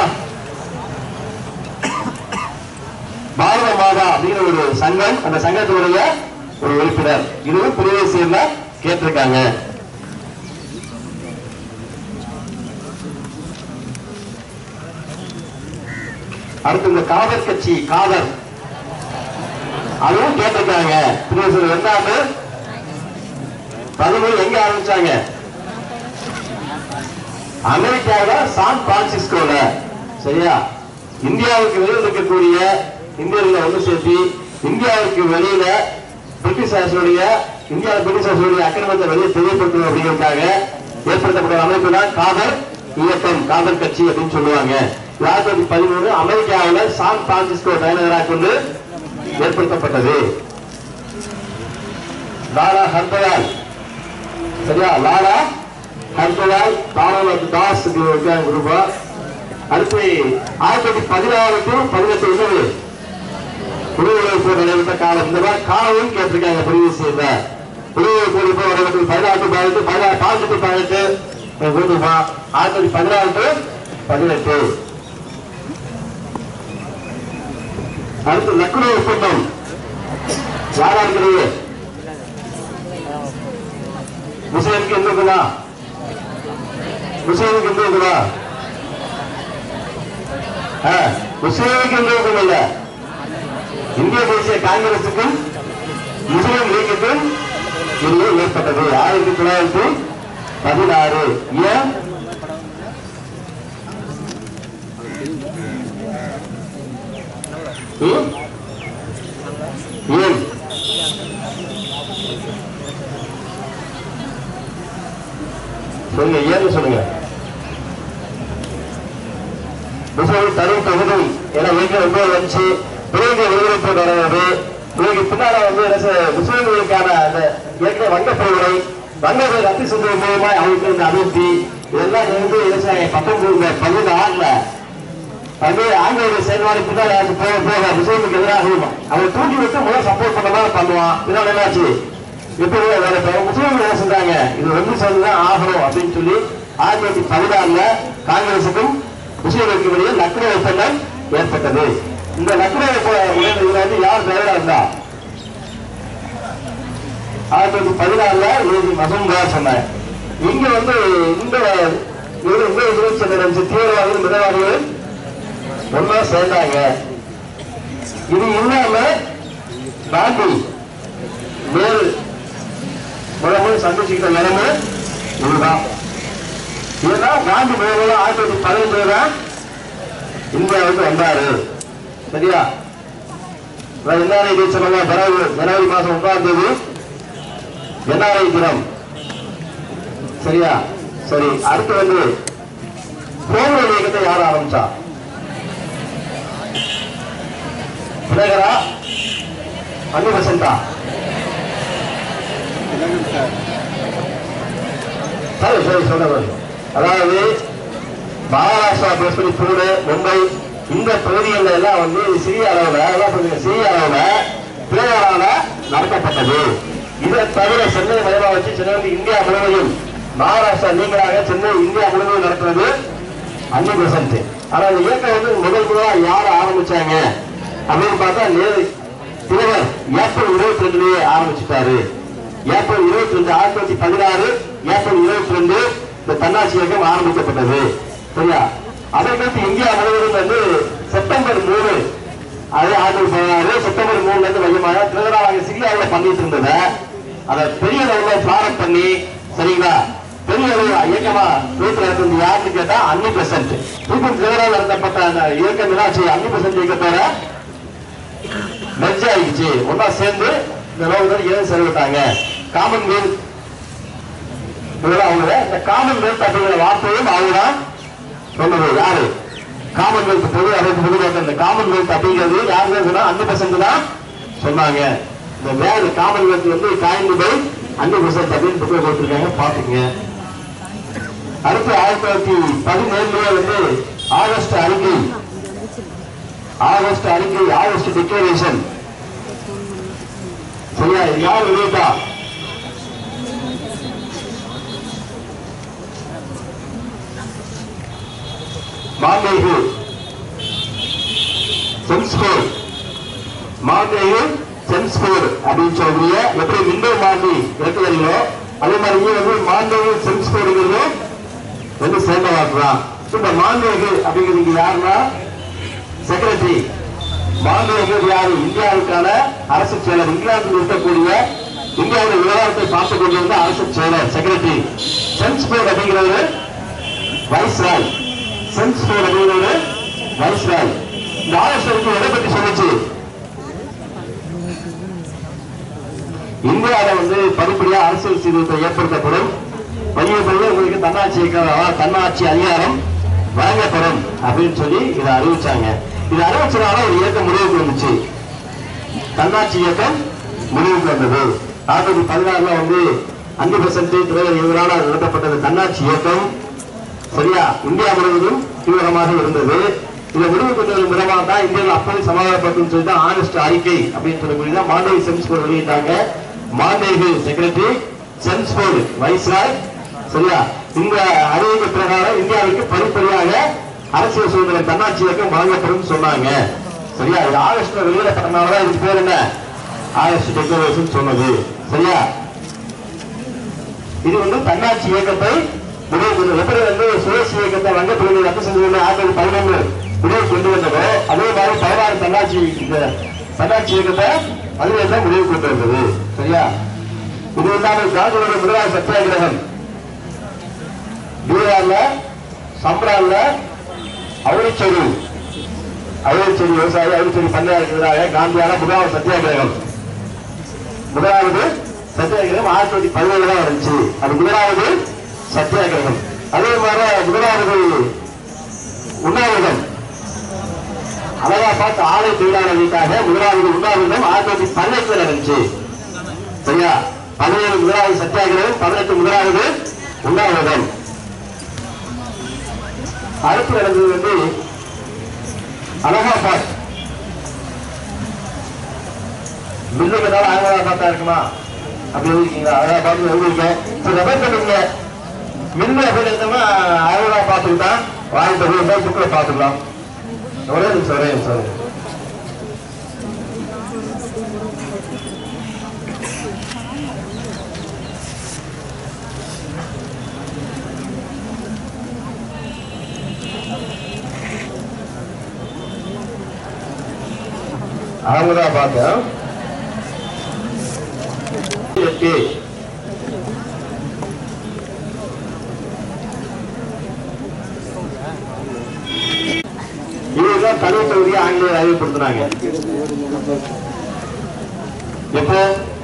பாரத மாதா அப்படிங்கிற ஒரு சங்கம், அந்த சங்கத்தினுடைய ஒரு உறுப்பினர். இதுவும் புதுவேசியில கேட்டிருக்காங்க. அடுத்து இந்த காதர் கட்சி, காதர், அதுவும் கேட்டிருக்காங்க. புதுவேசியில் ரெண்டாண்டு பதிமூணு எங்க ஆரம்பிச்சாங்க? அமெரிக்காவில் சான் பிரான்சிஸ்கோல. சரியா? இந்தியாவுக்கு வெளியில் இருக்கக்கூடிய இந்தியர்களை ஒன்று சேர்த்து இந்தியாவுக்கு வெளியில பிரிட்டிஷ் அரசுடைய இந்தியா பிரிட்டிஷ் அரசுடைய அக்கிரமத்தை வெளியே தெரியப்படுத்தணும் அப்படிங்கிறதுக்காக ஏற்படுத்தப்பட்ட அமைப்பு தான் காதர் இயக்கம், காதர் கட்சி அப்படின்னு சொல்லுவாங்க. ஆயிரத்தி தொள்ளாயிரத்தி பதிமூணு அமெரிக்காவில் சான் பிரான்சிஸ்கோ தலைநகராக கொண்டு ஏற்படுத்தப்பட்டது. லாலா ஹர்தயால். சரியா? லாலா ஹர்தயால் தாராளத்து தாஸ் குரூபா. அடுத்து ஆயிரத்தி தொள்ளாயிரத்தி பதினாறு டு பதினெட்டு இருந்தது புதுவுழைப்பு நடைபெற்ற காலம். இந்த மாதிரி காலமும் கேட்டிருக்காங்க. புதுவிசியில புதுவுழைப்பு நடைபெற்ற பதினாறு பதினெட்டு பதினாறு பதினெட்டு பதினெட்டு குரூபா. ஆயிரத்தி தொள்ளாயிரத்தி பதினாறு டு பதினெட்டு. அடுத்து லக்னோ ஒப்பந்தம் யாரா இருக்கிறது? முஸ்லிமுக்கு எந்த இருக்குதா? முஸ்லிமுக்கு எந்த இருக்குதா? முஸ்லிமுக்கு எந்த இருக்கும் இல்ல. இந்திய தேசிய காங்கிரசுக்கும் முஸ்லிம் லீக்குக்கும் இடையே ஏற்பட்டது ஆயிரத்தி தொள்ளாயிரத்தி பதினாறு. ஏன்? ஏன் சொல்லுங்க, ஏன்னு சொல்லுங்க. முஸ்லிம் தனி தொகுதி என இயக்க ஒன்பது வந்துச்சு. பிறகு விடுதலைப்பு நடந்தது. பிறகு பின்னால வந்து முஸ்லிம்களுக்கான அந்த இயக்க வங்கப்பொருளை வங்கத்தை ரத்து செஞ்சது மூலமா அவங்களுக்கு இந்த அபிவிருத்தி இதெல்லாம் வந்து பத்தொன்பது பதினொன்று ஆறுல வந்து ஆங்கிலேய செயல்பாடு பின்னாடி போக போக முஸ்லிமுக்கு எதிராக அவன் தூக்கி விட்டு முதல் சப்போர்ட் பண்ண மாதிரி பண்ணுவான். பின்னாடி என்னாச்சு? எப்படி வேற முஸ்லிம்கள் என்ன செஞ்சாங்க? இது ஒன்று சேர்ந்துதான் ஆகணும் அப்படின்னு சொல்லி ஆயிரத்தி தொள்ளாயிரத்தி பதினாறுல காங்கிரசுக்கும் முஸ்லிம்களுக்கு இடையே லக்னோ ஒப்பந்தம் ஏற்பட்டது. இந்த லக்னோ இதுல வந்து யார் தலைவரா இருந்தா? ஆயிரத்தி தொள்ளாயிரத்தி பதினாறுல மசூம்கார் சொன்னாங்க. இங்க வந்து இந்த தீவிரவாதிகள் மிதவாதிகள் ஒன்னா சேர்ந்தாங்க. இது இல்லாம காந்தி மேல் உலகம் சந்திச்சுக்கிற நிலைமை இதுதான். இதுதான் காந்தி மேல ஆயிரத்தி தொள்ளாயிரத்தி பதினஞ்சு தான் இந்தியாவுக்கு வந்தாரு. சரியா? என்ஆர்ஐ சொன்னாங்க. ஜனவரி மாசம் ஒன்றாம் தேதி என்ஆர்ஐ தினம். சரியா? சரி. அடுத்து வந்து கோவில் இயக்கத்தை யார் ஆரம்பிச்சா? தினகரா, அன்னி பெசன்டா? சரி சரி சொல்றது. அதாவது மகாராஷ்டிரா பேசுபடி பூனே, மும்பை இந்த பகுதிகளில் எல்லாம் வந்து சிறிய அளவுல சிறிய அளவுல தினகரால நடத்தப்பட்டது. இதை தவிர சென்னை மையமா வச்சு சென்னை இந்தியா முழுவதும் மகாராஷ்டிரா நீங்களாக சென்னை இந்தியா முழுவதும் நடத்துறது அன்னி பெசன்ட். ஆனா இந்த இயக்கம் வந்து முதல் முதலா யார ஆரம்பிச்சாங்க அப்படின்னு பார்த்தா நேரு தினகர் ஏப்ரல் இருபத்தி ரெண்டுலயே ஆரம்பிச்சுட்டாரு. ஏப்ரல் இருபத்தி ரெண்டு ஆயிரத்தி தொள்ளாயிரத்தி பதினாறு ஏப்ரல் இருபத்தி ரெண்டு இந்த தன்னாட்சி இயக்கம் ஆரம்பிக்கப்பட்டது. சரியா? அதற்கடுத்து இந்தியா முழுவதும் வந்து செப்டம்பர் மூணு அது ஆயிரத்தி பதினாறு செப்டம்பர் மூணுல இருந்து மையமாக தினகராக சிரியாவில் பண்ணிட்டு இருந்ததை அதை பெரிய அளவுல பிளான் பண்ணி, சரிங்களா, பெரிய அளவு இயக்கமா நடந்தது யாருன்னு கேட்டா அன்னி பெசன்ட். திருப்பி தினகரால் நடத்தப்பட்ட அந்த இயக்கம் என்னாச்சு? அன்னி பெசன்ட் இயக்கத்தோட மெர்ஜ் ஆயிடுச்சு. ஒன்னா சேர்ந்து இந்த லோகத்தில் ஏன் செலவிட்டாங்க. காமன்வெல்த் அவங்க இந்த காமன்வெல்த் அப்படிங்கிற வார்த்தையும் அவங்க தான் சொன்னது. யாரு? காமன்வெல்த் பொது அமைப்பு பொதுவாக இந்த காமன்வெல்த் அப்படிங்கிறது யாருமே சொன்னா அஞ்சு பர்சன்ட் தான் சொன்னாங்க. இந்த வேறு காமன்வெல்த் வந்து காய்ந்து போய் அஞ்சு பர்சன்ட் அப்படின்னு புத்தகம் போட்டிருக்காங்க, பாத்துங்க. அடுத்து ஆயிரத்தி தொள்ளாயிரத்தி பதினேழுல வந்து ஆகஸ்ட் அறிக்கை ஆகஸ்ட் அறிக்கை ஆகஸ்ட் டிக்ளரேஷன் சரியா? யார் வெளியிட்டா? மாண்புமிகு செம்ஸ்போர்ட் மாண்புமிகு செம்ஸ்போர்ட் அப்படின்னு சொல்றீங்க. எப்படி விண்டோ மாண்பி இருக்கிறீங்களோ அதே மாதிரி வந்து மாண்புமிகு செம்ஸ்போர்டுங்கிறதும் வந்து சேர்ந்த வாக்குதான். இப்ப மாண்புமிகு அப்படிங்கிறது யாருன்னா செக்ரட்டரி. மாண்புமிகு யாரு? இந்தியாவுக்கான அரசு செயலர். இங்கிலாந்தில் இருக்கக்கூடிய இந்தியாவுடைய விவகாரத்தை பார்த்துக் கொண்டிருந்த அரசு செயலர் செக்ரட்டரி. செம்ஸ்போர்ட் அப்படிங்கிறது வைஸ்ராய். செம்ஸ்போர்ட் அப்படிங்கிறது வைஸ்ராய். இந்த ஆலோசனைக்கு எதை பற்றி சொல்லுச்சு? இந்தியாவில வந்து படிப்படியா அரசியல் சீர்திருத்தம் ஏற்படுத்தப்படும், பைய பைய உங்களுக்கு தன்னாட்சி தன்னாட்சி அதிகாரம் வழங்கப்படும் அப்படின்னு சொல்லி இதை அறிவிச்சாங்க. இது அறிவிச்சனால ஒரு இயக்கம் முடிவுக்கு வந்துச்சு. தன்னாட்சி இயக்கம் முடிவுக்கு வந்தது. ஆயிரத்தி பதினாறுல வந்து அஞ்சு பர்சன்ட் எதிரான நடத்தப்பட்டது தன்னாட்சி இயக்கம். சரியா? இந்தியா முழுவதும் தீவிரமாக இருந்தது. இதை முடிவு கொண்டதன் விதமாக தான் இந்தியாவில் அப்போது சமாதானப்படும் சொல்லிட்டு ஆகஸ்ட் அறிக்கை அப்படின்னு சொல்லக்கூடியதான் மாண்புமிகு செம்ஸ்போர்ட் வெளியிட்டாங்க. மாண்புமிகு செக்ரட்டரி, செம்ஸ்போர்ட் வைஸ்ராய். சரியா? இந்த அறிவிப்பு பிரகாரம் இந்தியாவுக்கு படிப்படியாக அரசியல் சுதந்திரம் தன்னாட்சி இயக்கம் வழங்கப்படும் சொன்னாங்க. சரியா? இது ஆகஸ்ட்ல வெளியிடப்பட்டனாலதான் இதுக்கு பேர் என்ன? ஆகஸ்ட் டிக்ளரேஷன் சொன்னது. சரியா? இது வந்து தன்னாட்சி இயக்கத்தை முடிவு எப்படி வந்து சுயேட்சை இயக்கத்தை வங்கப்பிரிவில் ரத்து செஞ்சது ஆயிரத்தி பதினொன்று முடிவு கொண்டு வந்ததோ அதே மாதிரி பதினாறு தன்னாட்சி தன்னாட்சி இயக்கத்தை அதுவே முடிவு கொண்டு வந்தது. சரியா? இது இல்லாமல் காந்தியோட முதலாவது சத்தியாகிரகம் பீகார்ல சம்பரான்ல அவரிச்சேரி அவரிச்சேரி விவசாயி அவரிச்சேரி பண்ணையாருக்கு எதிராக காந்தியான முதலாவது சத்தியாகிரகம் முதலாவது சத்தியாகிரகம் ஆயிரத்தி தொள்ளாயிரத்தி பதினேழு தான் இருந்துச்சு. அது முதலாவது சத்தியாகிரகம். அதே மாதிரி முதலாவது உண்ணாவிரதம் அலகாபாத் ஆலை தொழிலாளர்களுக்காக முதலாவது உண்ணாவிரதம் ஆயிரத்தி தொள்ளாயிரத்தி பதினெட்டுல நடந்துச்சு. சரியா? பதினேழு முதலாவது சத்தியாகிரகம், பதினெட்டு முதலாவது உண்ணாவிரதம். அடுத்து நடந்தது வந்து அலகாபாத் மில்லுக்கு அலகாபாத்தா இருக்குமா அப்படி இருக்கீங்களா? அலகாபாத் எழுதிருக்கேன். பண்ணுங்க மில்லு அப்படின்னு எடுத்தோம்னா அலகாபாத்துக்கு தான் வாங்கிட்டு புக்ல பாத்துக்கலாம். ஒரே நிமிஷம் ஒரே நிமிஷம் அகமதாபாத் இவருதான் தனி தொகுதியை ஆங்கிலேயர் அறிவுப்படுத்தினாங்க. எப்போ?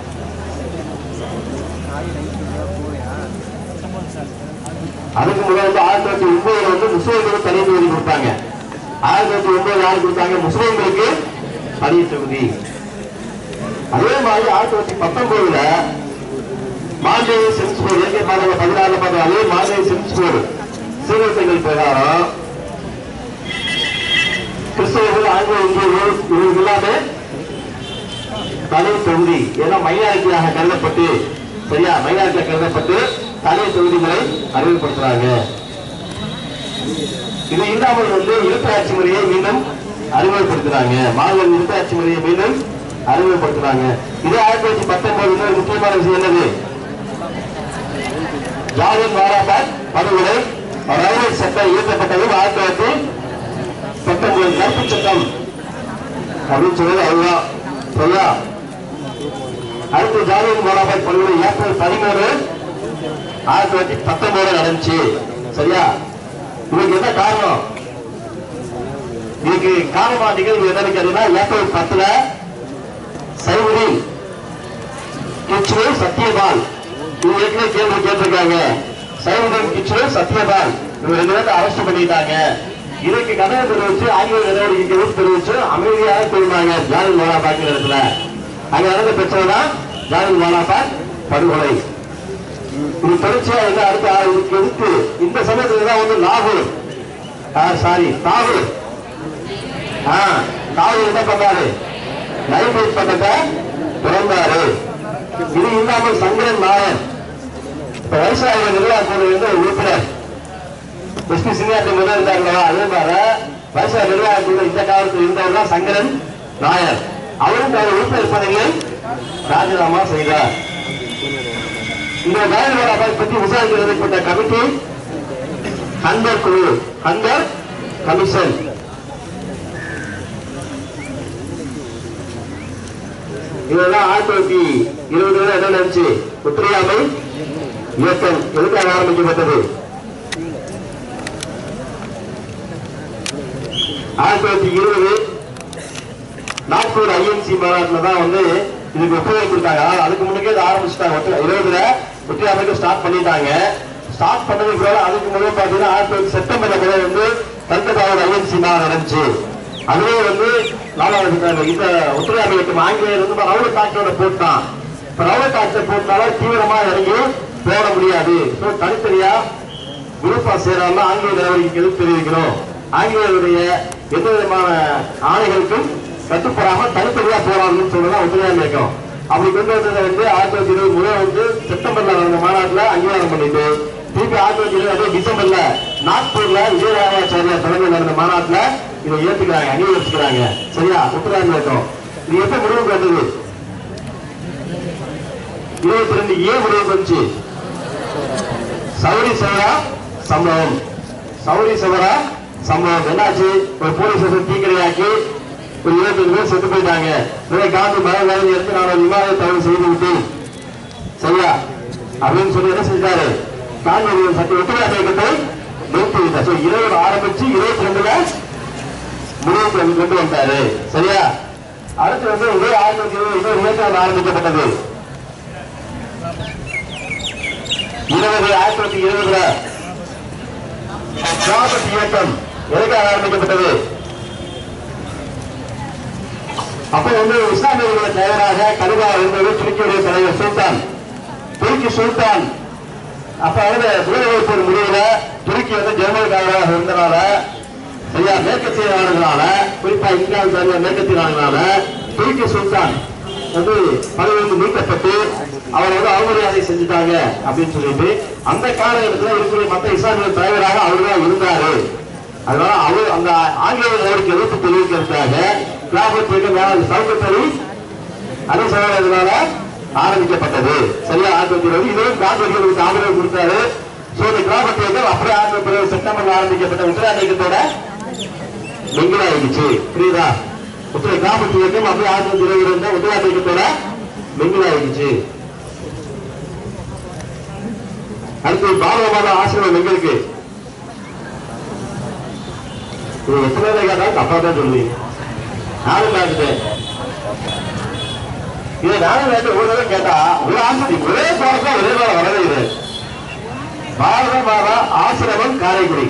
அதுக்கு முதல்ல வந்து ஆயிரத்தி தொள்ளாயிரத்தி ஒன்பதுல வந்து முஸ்லீம்களுக்கு தனி தொகுதி கொடுத்தாங்க. ஆயிரத்தி தொள்ளாயிரத்தி ஒன்பது யாரு கொடுத்தாங்க? முஸ்லீம்களுக்கு தனி தொகுதி. அதே மாதிரி ஆயிரத்தி தொள்ளாயிரத்தி பத்தொன்பதுல மாண்புமிகு செம்ஸ்போர்ட் இயற்கை பாடல பதினாறுல பார்த்தா அதே மாண்புமிகு செம்ஸ்போர்ட் சீர்திருத்தங்கள் பிரகாரம் கிறிஸ்தவர்கள் ஆங்கில இந்தியர்கள் இவர்கள் எல்லாமே தனி தொகுதி ஏன்னா மைனாரிட்டியாக கருதப்பட்டு சரியா மைனாரிட்டியாக கருதப்பட்டு தனி தொகுதிகளை அறிமுகப்படுத்துறாங்க. இது இல்லாமல் வந்து இருட்டாட்சி முறையை மீண்டும் அறிமுகப்படுத்துறாங்க. மாநில இருட்டாட்சி முறையை மீண்டும் அறிமுகப்படுத்துறாங்க. இது ஆயிரத்தி தொள்ளாயிரத்தி பத்தொன்பதுல முக்கியமான விஷயம் என்னது? ஜாலியன் வாலாபாக் படுகொலை ரயில்வே சட்டம் இயற்றப்பட்டது ஆயிரத்தி தொள்ளாயிரத்தி பத்தொன்பது கருப்பு சட்டம் அப்படின்னு சொல்றது அதுதான். சரியா? அடுத்து ஜாலியன் வாலாபாக் படுகொலை ஏப்ரல் பதிமூணு ஆயிரத்தி தொள்ளாயிரத்தி பத்தொன்பதுல நடந்துச்சு. சரியா? இதுக்கு என்ன காரணம்? இதுக்கு காரணமா நிகழ்வு என்னன்னு கேட்டீங்கன்னா ஏப்ரல் பத்துல சைவரி கிச்சு சத்யபால் இது ஏற்கனவே கேள்வி கேட்டிருக்காங்க. சைவரி கிச்சு சத்யபால் இவங்க ரெண்டு பேரும் அரெஸ்ட் பண்ணிட்டாங்க. இதற்கு கண்டனம் தெரிவிச்சு ஆங்கில நடவடிக்கைக்கு எதிர்ப்பு தெரிவிச்சு அமைதியாக கூறினாங்க ஜாலியன் வாலாபாக் இடத்துல. அங்க நடந்த பிரச்சனை தான் ஜாலியன் வாலாபாக் படுகொலை. இது தொடர்ச்சியா வந்து அடுத்த இதுக்கு எதிர்த்து இந்த சமயத்துல தான் வந்து லாகூர் சாரி தாகூர் தாகூர் என்ன பண்ணாரு, லைஃப் பட்டத்தை பிறந்தாரு. இது இல்லாமல் சங்கரன் நாயர் இப்ப வயசாக நிர்வாக குழு வந்து உறுப்பினர் எஸ் பி சினியாட்டி முதல் இருந்தாங்களா, அதே மாதிரி வயசாக நிர்வாக குழு இந்த காலத்தில் இருந்தவர் தான் சங்கரன் நாயர். அவரும் தனது உறுப்பினர் பதவியை ராஜினாமா செய்தார். இந்த ஜாலியன் பற்றி விசாரிக்கப்பட்ட கமிட்டி ஹண்டர் குழு, ஹண்டர் கமிஷன். இதெல்லாம் ஆயிரத்தி தொள்ளாயிரத்தி இருபதுல என்ன நடந்துச்சு, ஒத்துழையாமை இயக்கம் எதுக்காக ஆரம்பிக்கப்பட்டது? ஆயிரத்தி தொள்ளாயிரத்தி இருபது நாக்பூர் ஐஎன்சி மாநாட்டில் தான் வந்து இதுக்கு ஒப்புதல் கொடுத்தாங்க. அதுக்கு முன்னே ஆரம்பிச்சுட்டாங்க. இருபதுல ஒத்துழையாமைக்கு ஸ்டார்ட் பண்ணிட்டாங்க. ஸ்டார்ட் பண்ணதுக்கு பிறகு அதுக்கு முதல் பாத்தீங்கன்னா ஆயிரத்தி தொள்ளாயிரத்தி செப்டம்பர்ல கூட வந்து கல்கத்தாவோட ஐஎன்சி மாநாடு நடந்துச்சு. அதுவே வந்து இந்த ஒத்துழையாமை இயக்கம் ஆங்கிலேயர் வந்து ரவுலட் ஆக்டோட போட்டான். ரவுலட் ஆக்டை போட்டால தீவிரமா இறங்கி போட முடியாது. தனித்தனியா குரூப்பா சேராம ஆங்கில நடவடிக்கைக்கு எதிர்ப்பு தெரிவிக்கணும், ஆங்கிலேயருடைய எந்த விதமான ஆணைகளுக்கும் கட்டுப்படாம தனித்தனியா போராடணும்னு சொல்லதான் ஒத்துழையாமை இயக்கம். அப்படி கொண்டு வந்ததை வந்து ஆயிரத்தி தொள்ளாயிரத்தி இருபது முதல் வந்து செப்டம்பர்ல நடந்த மாநாட்டுல அங்கீகாரம் பண்ணிட்டு திருப்பி ஆயிரத்தி தொள்ளாயிரத்தி இருபது டிசம்பர்ல நாக்பூர்ல விஜயராமாச்சாரியார் தலைமையில் நடந்த மாநாட்டுல இதை ஏற்றுக்கிறாங்க, அங்கீகரிச்சுக்கிறாங்க. சரியா, ஒத்துழையாமை இயக்கம். இது எப்ப முடிவுக்கு வந்தது? இருபத்தி ரெண்டு ஏன் முடிவுக்கு வந்துச்சு? சௌரி சவரா சம்பவம். சௌரி சவரா சம்பவம் என்னாச்சு? ஒரு போலீஸ் தீக்கிரையாக்கி ஒரு இருபத்தி பேர் செத்து போயிட்டாங்க. காந்தி மழை எடுத்து நான் ஒரு விவாத தகவல் செய்து விட்டேன். சரியா அப்படின்னு சொல்லி என்ன செஞ்சாரு, காந்தி சட்ட ஒத்துழையாமை இயக்கத்தை நிறுத்தி விட்டார். இருபது ஆரம்பிச்சு இருபத்தி ரெண்டுல முடிவுக்கு கொண்டு வந்தாரு. சரியா, அடுத்து வந்து இதே ஆயிரத்தி இருபது இன்னொரு இயக்கம் ஆரம்பிக்கப்பட்டது. இருபது ஆயிரத்தி தொள்ளாயிரத்தி இருபதுல கிராமத் இயக்கம் எதுக்காக ஆரம்பிக்கப்பட்டது? அப்ப வந்து இஸ்லாமியர்களுடைய தலைவராக கலிபா இருந்தது துருக்கியுடைய தலைவர் சுல்தான், துருக்கி சுல்தான். அப்ப வந்து முதல் போர் முடிவுல துருக்கி வந்து ஜெர்மனிக்காரராக இருந்தனால, சரியா, மேற்கத்திய நாடுகளால, குறிப்பா இந்தியாவில் தனியா மேற்கத்திய நாடுகளால துருக்கி சுல்தான் வந்து பதவியிலிருந்து நீக்கப்பட்டு அவர் வந்து அவமரியாதை செஞ்சுட்டாங்க அப்படின்னு சொல்லிட்டு அந்த காலகட்டத்தில் இருக்கிற மற்ற இஸ்லாமிய தலைவராக அவர் தான் இருந்தாரு. அதனால அவர் அந்த ஆங்கிலேய நடவடிக்கை எதிர்ப்பு தெரிவிக்கிறதுக்காக கிராமத் இயக்கம் சவுக்கத்தறி அதே சமயத்தினால ஆரம்பிக்கப்பட்டது. சரியா, ஆயிரத்தி தொள்ளாயிரத்தி இருபது இதுவும் காந்தியடிகளுக்கு ஆதரவு கொடுத்தாரு. கிராமத் இயக்கம் அப்படியே ஆயிரத்தி பிறகு செப்டம்பர்ல ஆரம்பிக்கப்பட்ட உத்தரவாத இயக்கத்தோட மிங்கில் ஆயிடுச்சு. புரியுதா, உத்தர கிராமத் இயக்கம் அப்படியே ஆயிரத்தி தொள்ளாயிரத்தி இருபது இருந்த உத்தரவாத இயக்கத்தோட மிங்கில் ஆயிடுச்சு. அடுத்து பாரதமான ஆசிரியர் எங்க இருக்கு? எத்தனை கேட்டா தப்பா தான் சொல்லுவீங்க. நானும் கேட்டுட்டேன், இதை நானும் கேட்டு ஒரு தடவை கேட்டா ஒரு ஆசிரியர் ஒரே பாடத்தான் ஒரே பாடம் வரவே இல்லை. பாரதமான ஆசிரமம் காரைக்குடி.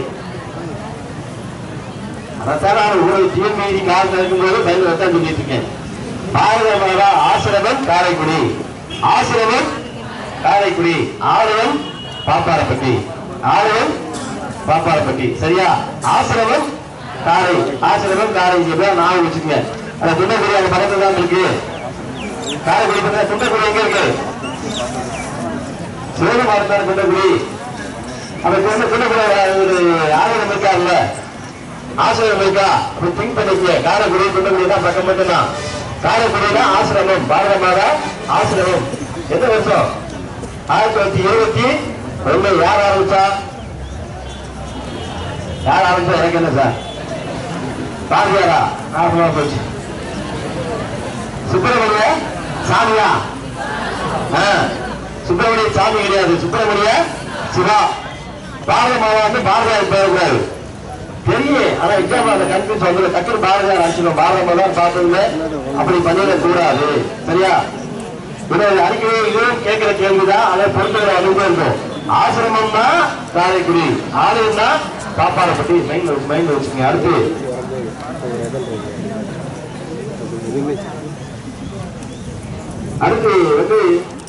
அதைத்தான் நான் உங்களுக்கு டிஎன்பிடி காலம் இருக்கும்போது பயிர் தான் சொல்லிட்டு இருக்கேன். பாரதமான ஆசிரமம் காரைக்குடி, ஆசிரமம் காரைக்குடி, ஆலயம் பாப்பாரப்பட்டி, ஆலயம் பாப்பாரப்பட்டி. சரியா, ஆசிரமம் காரை, ஆசிரமம் காரை நான் வச்சுக்கோங்க. அந்த துண்டக்குடி அந்த பக்கத்துல தான் இருக்கு. காரைக்குடி பக்கத்துல துண்டக்குடி எங்க இருக்கு? சிவகமாரத்தான துண்டக்குடி. அந்த துண்டக்குடி ஆலயம் இருக்காருல்ல, ஆசிரமம் இருக்கா? அப்படி திங்க் பண்ணிக்க. காரைக்குடி துண்டக்குடி தான் பக்கம் மட்டும்தான். காரைக்குடி தான் ஆசிரமம், பாரதமாதா ஆசிரமம். எந்த வருஷம்? ஆயிரத்தி தொள்ளாயிரத்தி இருபத்தி ஒண்ணு. யார் ஆரம்பிச்சா? யார் ஆரம்பிச்சா? எனக்கு என்ன சார், பாரதியாரா? நாசமா போச்சு. சுப்பிரமணிய சாமியா? சுப்பிரமணிய சாமி கிடையாது, சுப்பிரமணிய சிவா. பாரத மாதா வந்து பாரதியார் பேரக்கூடாது தெரியும். ஆனா எக்ஸாம்பிள் அந்த கன்ஃபியூஸ் வந்து டக்குனு பாரதியார் அடிச்சிடும். பாரத மாதா பார்த்ததுல அப்படி பண்ணிடக்கூடாது. சரியா, அறிக்கையை இதுவும் கேட்கிற கேள்விதான். அதை பொறுத்தவரை அனுபவம் இருக்கும். ஆசிரமம்னா காரைக்குடி, ஆலயம்னா பாப்பாவை பத்தி மைண்ட் மைண்ட் வச்சுக்கோங்க. அடுத்து அடுத்து வந்து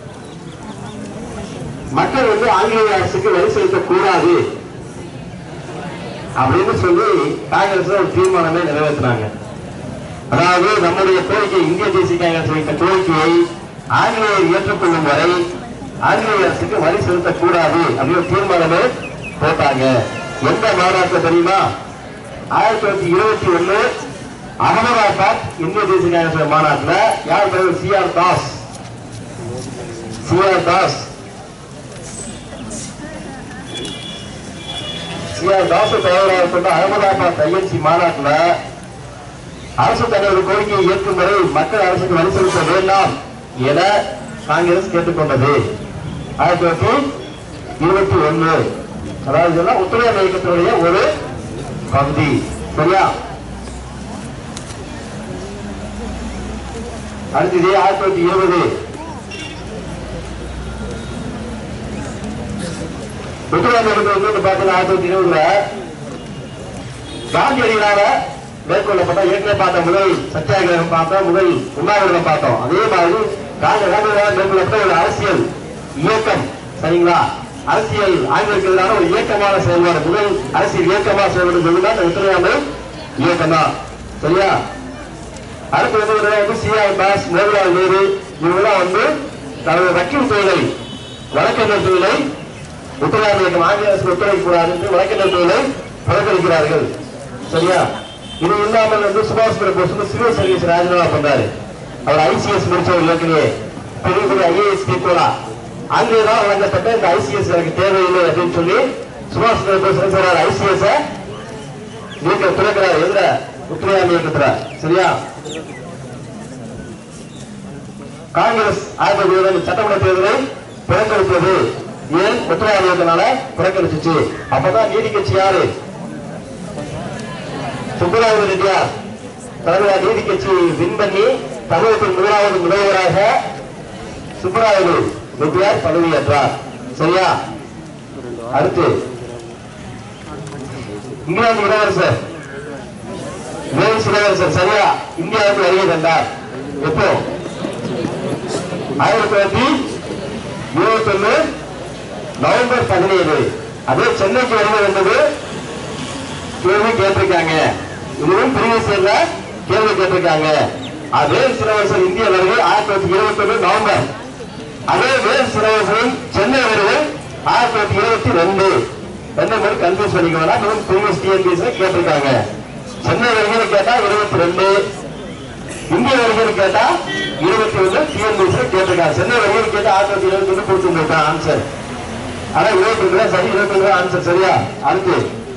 மக்கள் வந்து ஆங்கிலேய அரசுக்கு வரி செலுத்தக்கூடாது அப்படின்னு சொல்லி காங்கிரஸ் ஒரு தீர்மானமே நிறைவேற்றினாங்க. அதாவது நம்முடைய கோரிக்கை, இந்திய தேசிய காங்கிரஸ் வைத்த கோரிக்கையை ஆங்கிலேயர் ஏற்றுக்கொள்ளும் வரை ஆங்கிலேய அரசுக்கு வரி செலுத்தக்கூடாது அப்படின்னு தீர்மானமே போட்டாங்க. எந்த மாநாட்டில் தெரியுமா? ஆயிரத்தி தொள்ளாயிரத்தி இருபத்தி ஒண்ணு அகமதாபாத் இந்திய தேசிய காங்கிரஸ் மாநாட்டில். யார் தலைவர்? C R Das. C R Das C R Das தலைவராக கொண்ட அகமதாபாத் ஐஎன்சி மாநாட்டில் அரசு தலைவர் கோரிக்கையை ஏற்கும் வரை மக்கள் அரசுக்கு வரி செலுத்த வேண்டாம் என காங்கிரஸ் கேட்டுக்கொண்டது. ஆயிரத்தி தொள்ளாயிரத்தி இருபத்தி ஒண்ணு அதாவது ஒத்துழையாமை இயக்கத்தினுடைய ஒரு பகுதி. சரியா? அடுத்தது ஆயிரத்தி தொள்ளாயிரத்தி இருபது ஒத்துழையாமை இயக்கத்தில் பார்த்தீங்கன்னா ஆயிரத்தி தொள்ளாயிரத்தி இருபதுல காந்தியடிகளால மேற்கொள்ளப்பட்ட ஏற்கனவே பார்த்த முதல் சத்தியாகிரகம் பார்த்தோம், முதல் உண்ணாவிரதம் பார்த்தோம். அதே மாதிரி காந்தியடிகளால் மேற்கொள்ளப்பட்ட ஒரு அரசியல் இயக்கம். சரிங்களா? அரசியல் ஆங்கிலத்துக்கு எதிரான ஒரு இயக்கமான செயல்பாடு, முதல் அரசியல் இயக்கமாக செயல்படும் சொல்லுதான் ஒத்துழையாமை இயக்கம் தான். சரியா? அடுத்து வந்து சி ஆர் தாஸ், மோதிலால் நேரு இவங்கெல்லாம் வந்து தனது வக்கீல் தொழிலை, வழக்கறிஞர் தொழிலை ஒத்துழையாமை இயக்கம் ஆங்கில அரசு ஒத்துழைக்க கூடாது என்று வழக்கறிஞர் தொழிலை புறக்கணிக்கிறார்கள். சரியா? இது இல்லாமல் வந்து சுபாஷ் சந்திர போஸ் சிவில் சர்வீஸ் ராஜினாமா பண்றாரு. அவர் ஐசிஎஸ் முடிச்சவர், ஏற்கனவே பெரிய பெரிய ஐஏஎஸ் கூட ஆங்கிலேயரால் வழங்கப்பட்ட இந்த ஐசிஎஸ் எனக்கு தேவையில்லை அப்படின்னு சொல்லி சுபாஷ் சந்திர போஸ் சொல்றாரு, ஐசிஎஸ் நீங்க துறக்கிறார். எந்த ஒத்துழையாமை இயக்கத்துல. சரியா? காங்கிரஸ் ஆயிரத்தி தொள்ளாயிரத்தி சட்டமன்ற தேர்தலை புறக்கணித்தது. ஏன்? ஒத்துழையாமை இயக்கத்தினால புறக்கணிச்சிச்சு. அப்பதான் நீதி கட்சி யாரு? சுப்பராயு ரெட்டியார் தலைவர் நீதி கட்சி வின் பண்ணி தமிழகத்தின் முதலாவது முதல்வராக சுப்பராயு ரெட்டியார் பதவியேற்றார். சரியா? அடுத்து இங்கிலாந்து இளவரசர் வேல்ஸ் இளவரசர் சரியா இந்தியாவுக்கு வருகை தந்தார். எப்போ? ஆயிரத்தி தொள்ளாயிரத்தி இருபத்தி ஒண்ணு நவம்பர் பதினேழு. அதே சென்னைக்கு வருகை வந்தது. கேள்வி கேட்டிருக்காங்க, இதுவும் பிரிவியஸ்ல கேள்வி கேட்டிருக்காங்க. அதே இளவரசர் இந்திய வருகை ஆயிரத்தி தொள்ளாயிரத்தி இருபத்தி ஒண்ணு நவம்பர். அதே வேல்ஸ் இளவரசர் சென்னை வருகை ஆயிரத்தி தொள்ளாயிரத்தி இருபத்தி ரெண்டு. ரெண்டு மாதிரி கன்ஃபியூஸ் பண்ணிக்க வேணாம், இதுவும் பிரிவியஸ் டிஎன்பிஎஸ்ல கேட்டிருக்காங்க. சென்னை வருகை கேட்டா இருபத்தி ரெண்டு, இந்திய வருகை கேட்டா இருபத்தி ஒண்ணு டிஎன்பிஎஸ்ல கேட்டிருக்காங்க. சென்னை வருகை கேட்டா ஆயிரத்தி தொள்ளாயிரத்தி இருபத்தி ஒண்ணு கொடுத்துருக்காங்க ஆன்சர். ஆனா இருபத்தி ரெண்டு சரி, இருபத்தி ரெண்டு ஆன்சர். சரியா? அடுத்து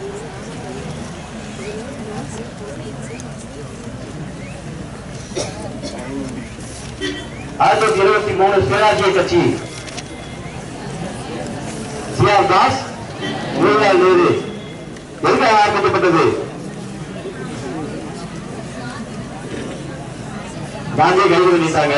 ஆயிரத்தி தொள்ளாயிரத்தி இருபத்தி மூணு சுயராஜ்ய கட்சி. C R Das, Motilal Nehru. எதுக்காக ஆரம்பிக்கப்பட்டது? காந்தியை கைது பண்ணிட்டாங்க.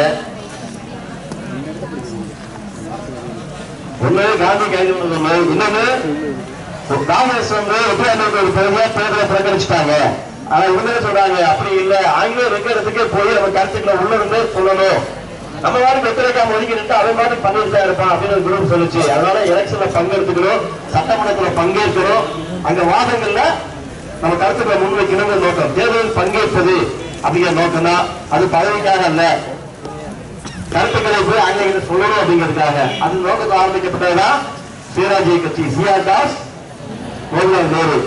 ஒண்ணு காந்தி கைது பண்ணணும், இன்னொன்னு காங்கிரஸ் வந்து ஒத்துழையாமை ஒரு பெருமையா தேர்தலை புறக்கணிச்சுட்டாங்க. ஆனா இவங்க சொல்றாங்க அப்படி இல்ல, ஆங்கிலேயர் வைக்கிறதுக்கே போய் நம்ம கருத்துக்களை உள்ள இருந்து சொல்லணும், நம்ம மாதிரி ஒத்துழைக்காம ஒதுக்கிட்டு அவன் மாதிரி பண்ணிட்டு இருப்பான் அப்படின்னு ஒரு குரூப் சொல்லிச்சு. அதனால எலெக்ஷன்ல பங்கெடுத்துக்கணும், சட்டமன்றத்துல பங்கேற்கணும், அங்க வாதங்கள்ல நம்ம கருத்துக்களை முன்வைக்கணுங்கிற நோக்கம். தேர்தலில் பங்கேற்பது அப்படிங்கிற நோக்கம் தான். அது பதவிக்காக அல்ல, கருத்துக்களை போய் ஆங்கிலேயர் சொல்லணும் அப்படிங்கிறதுக்காக. அது நோக்கத்தை ஆரம்பிக்கப்பட்டதுதான் சுயராஜ்ய கட்சி. C R Das, Motilal Nehru.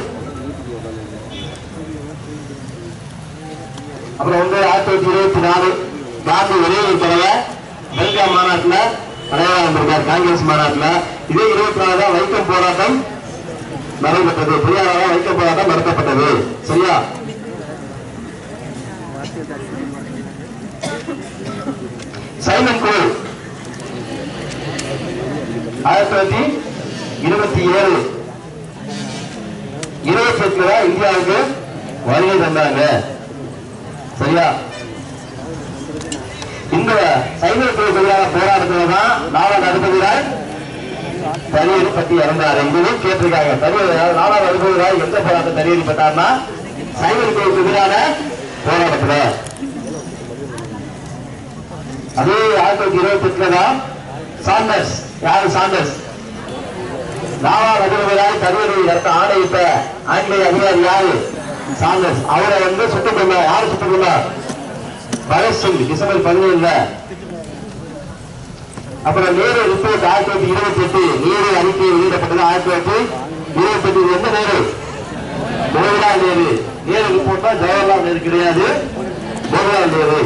அப்புறம் வந்து ஆயிரத்தி தொள்ளாயிரத்தி இருபத்தி நாலு காந்தி ஒரே ஒரு தடவை பெல்கா மாநாட்டில் தலைவராக இருந்திருக்கார். காங்கிரஸ் மாநாட்டில் இதே இருபத்தி நாலு தான் வைக்கம் போராட்டம் நடைபெற்றது. பெரியாரால வைக்கம் போராட்டம் நடத்தப்பட்டது. சரியா? சைமன் கோல் ஆயிரத்தி தொள்ளாயிரத்தி இருபத்தி ஏழு இருபத்தி எட்டுல இந்தியாவுக்கு வருகை தந்தாங்க. சரியா? இந்த சைமன் கோல் எதிரான போராட்டத்துல தான் நாவல் நடத்துகிறார் தனியடி பற்றி இறந்தாரு. இதுவும் கேட்டிருக்காங்க. தனியடி நாலாவது அறுபது எந்த போராட்டம் தனியடி பட்டார்னா சைவர் கோயிலுக்கு எதிரான போராட்டத்துல. அதே ஆயிரத்தி தொள்ளாயிரத்தி இருபத்தி எட்டுல தான் சாண்டர்ஸ், யாரு சாண்டர்ஸ், நாலாவது அறுபதாய் தனியடி நடத்த ஆணையிட்ட ஆங்கிலேய அதிகாரி யாரு? சாண்டர்ஸ். அவரை வந்து சுட்டுக் கொண்டார். யாரு சுட்டுக் கொண்டார்? பகத் சிங் டிசம்பர் பதினேழுல. அப்புறம் நேரு ரிப்போர்ட் ஆயிரத்தி தொள்ளாயிரத்தி இருபத்தி எட்டு நேரு அறிக்கை வெளியிடப்பட்டது. ஆயிரத்தி தொள்ளாயிரத்தி இருபத்தி எட்டு எந்த நேரு? மோதிலால் நேரு. நேரு ரிப்போர்ட் தான், ஜவஹர்லால் நேரு கிடையாது, மோதிலால் நேரு.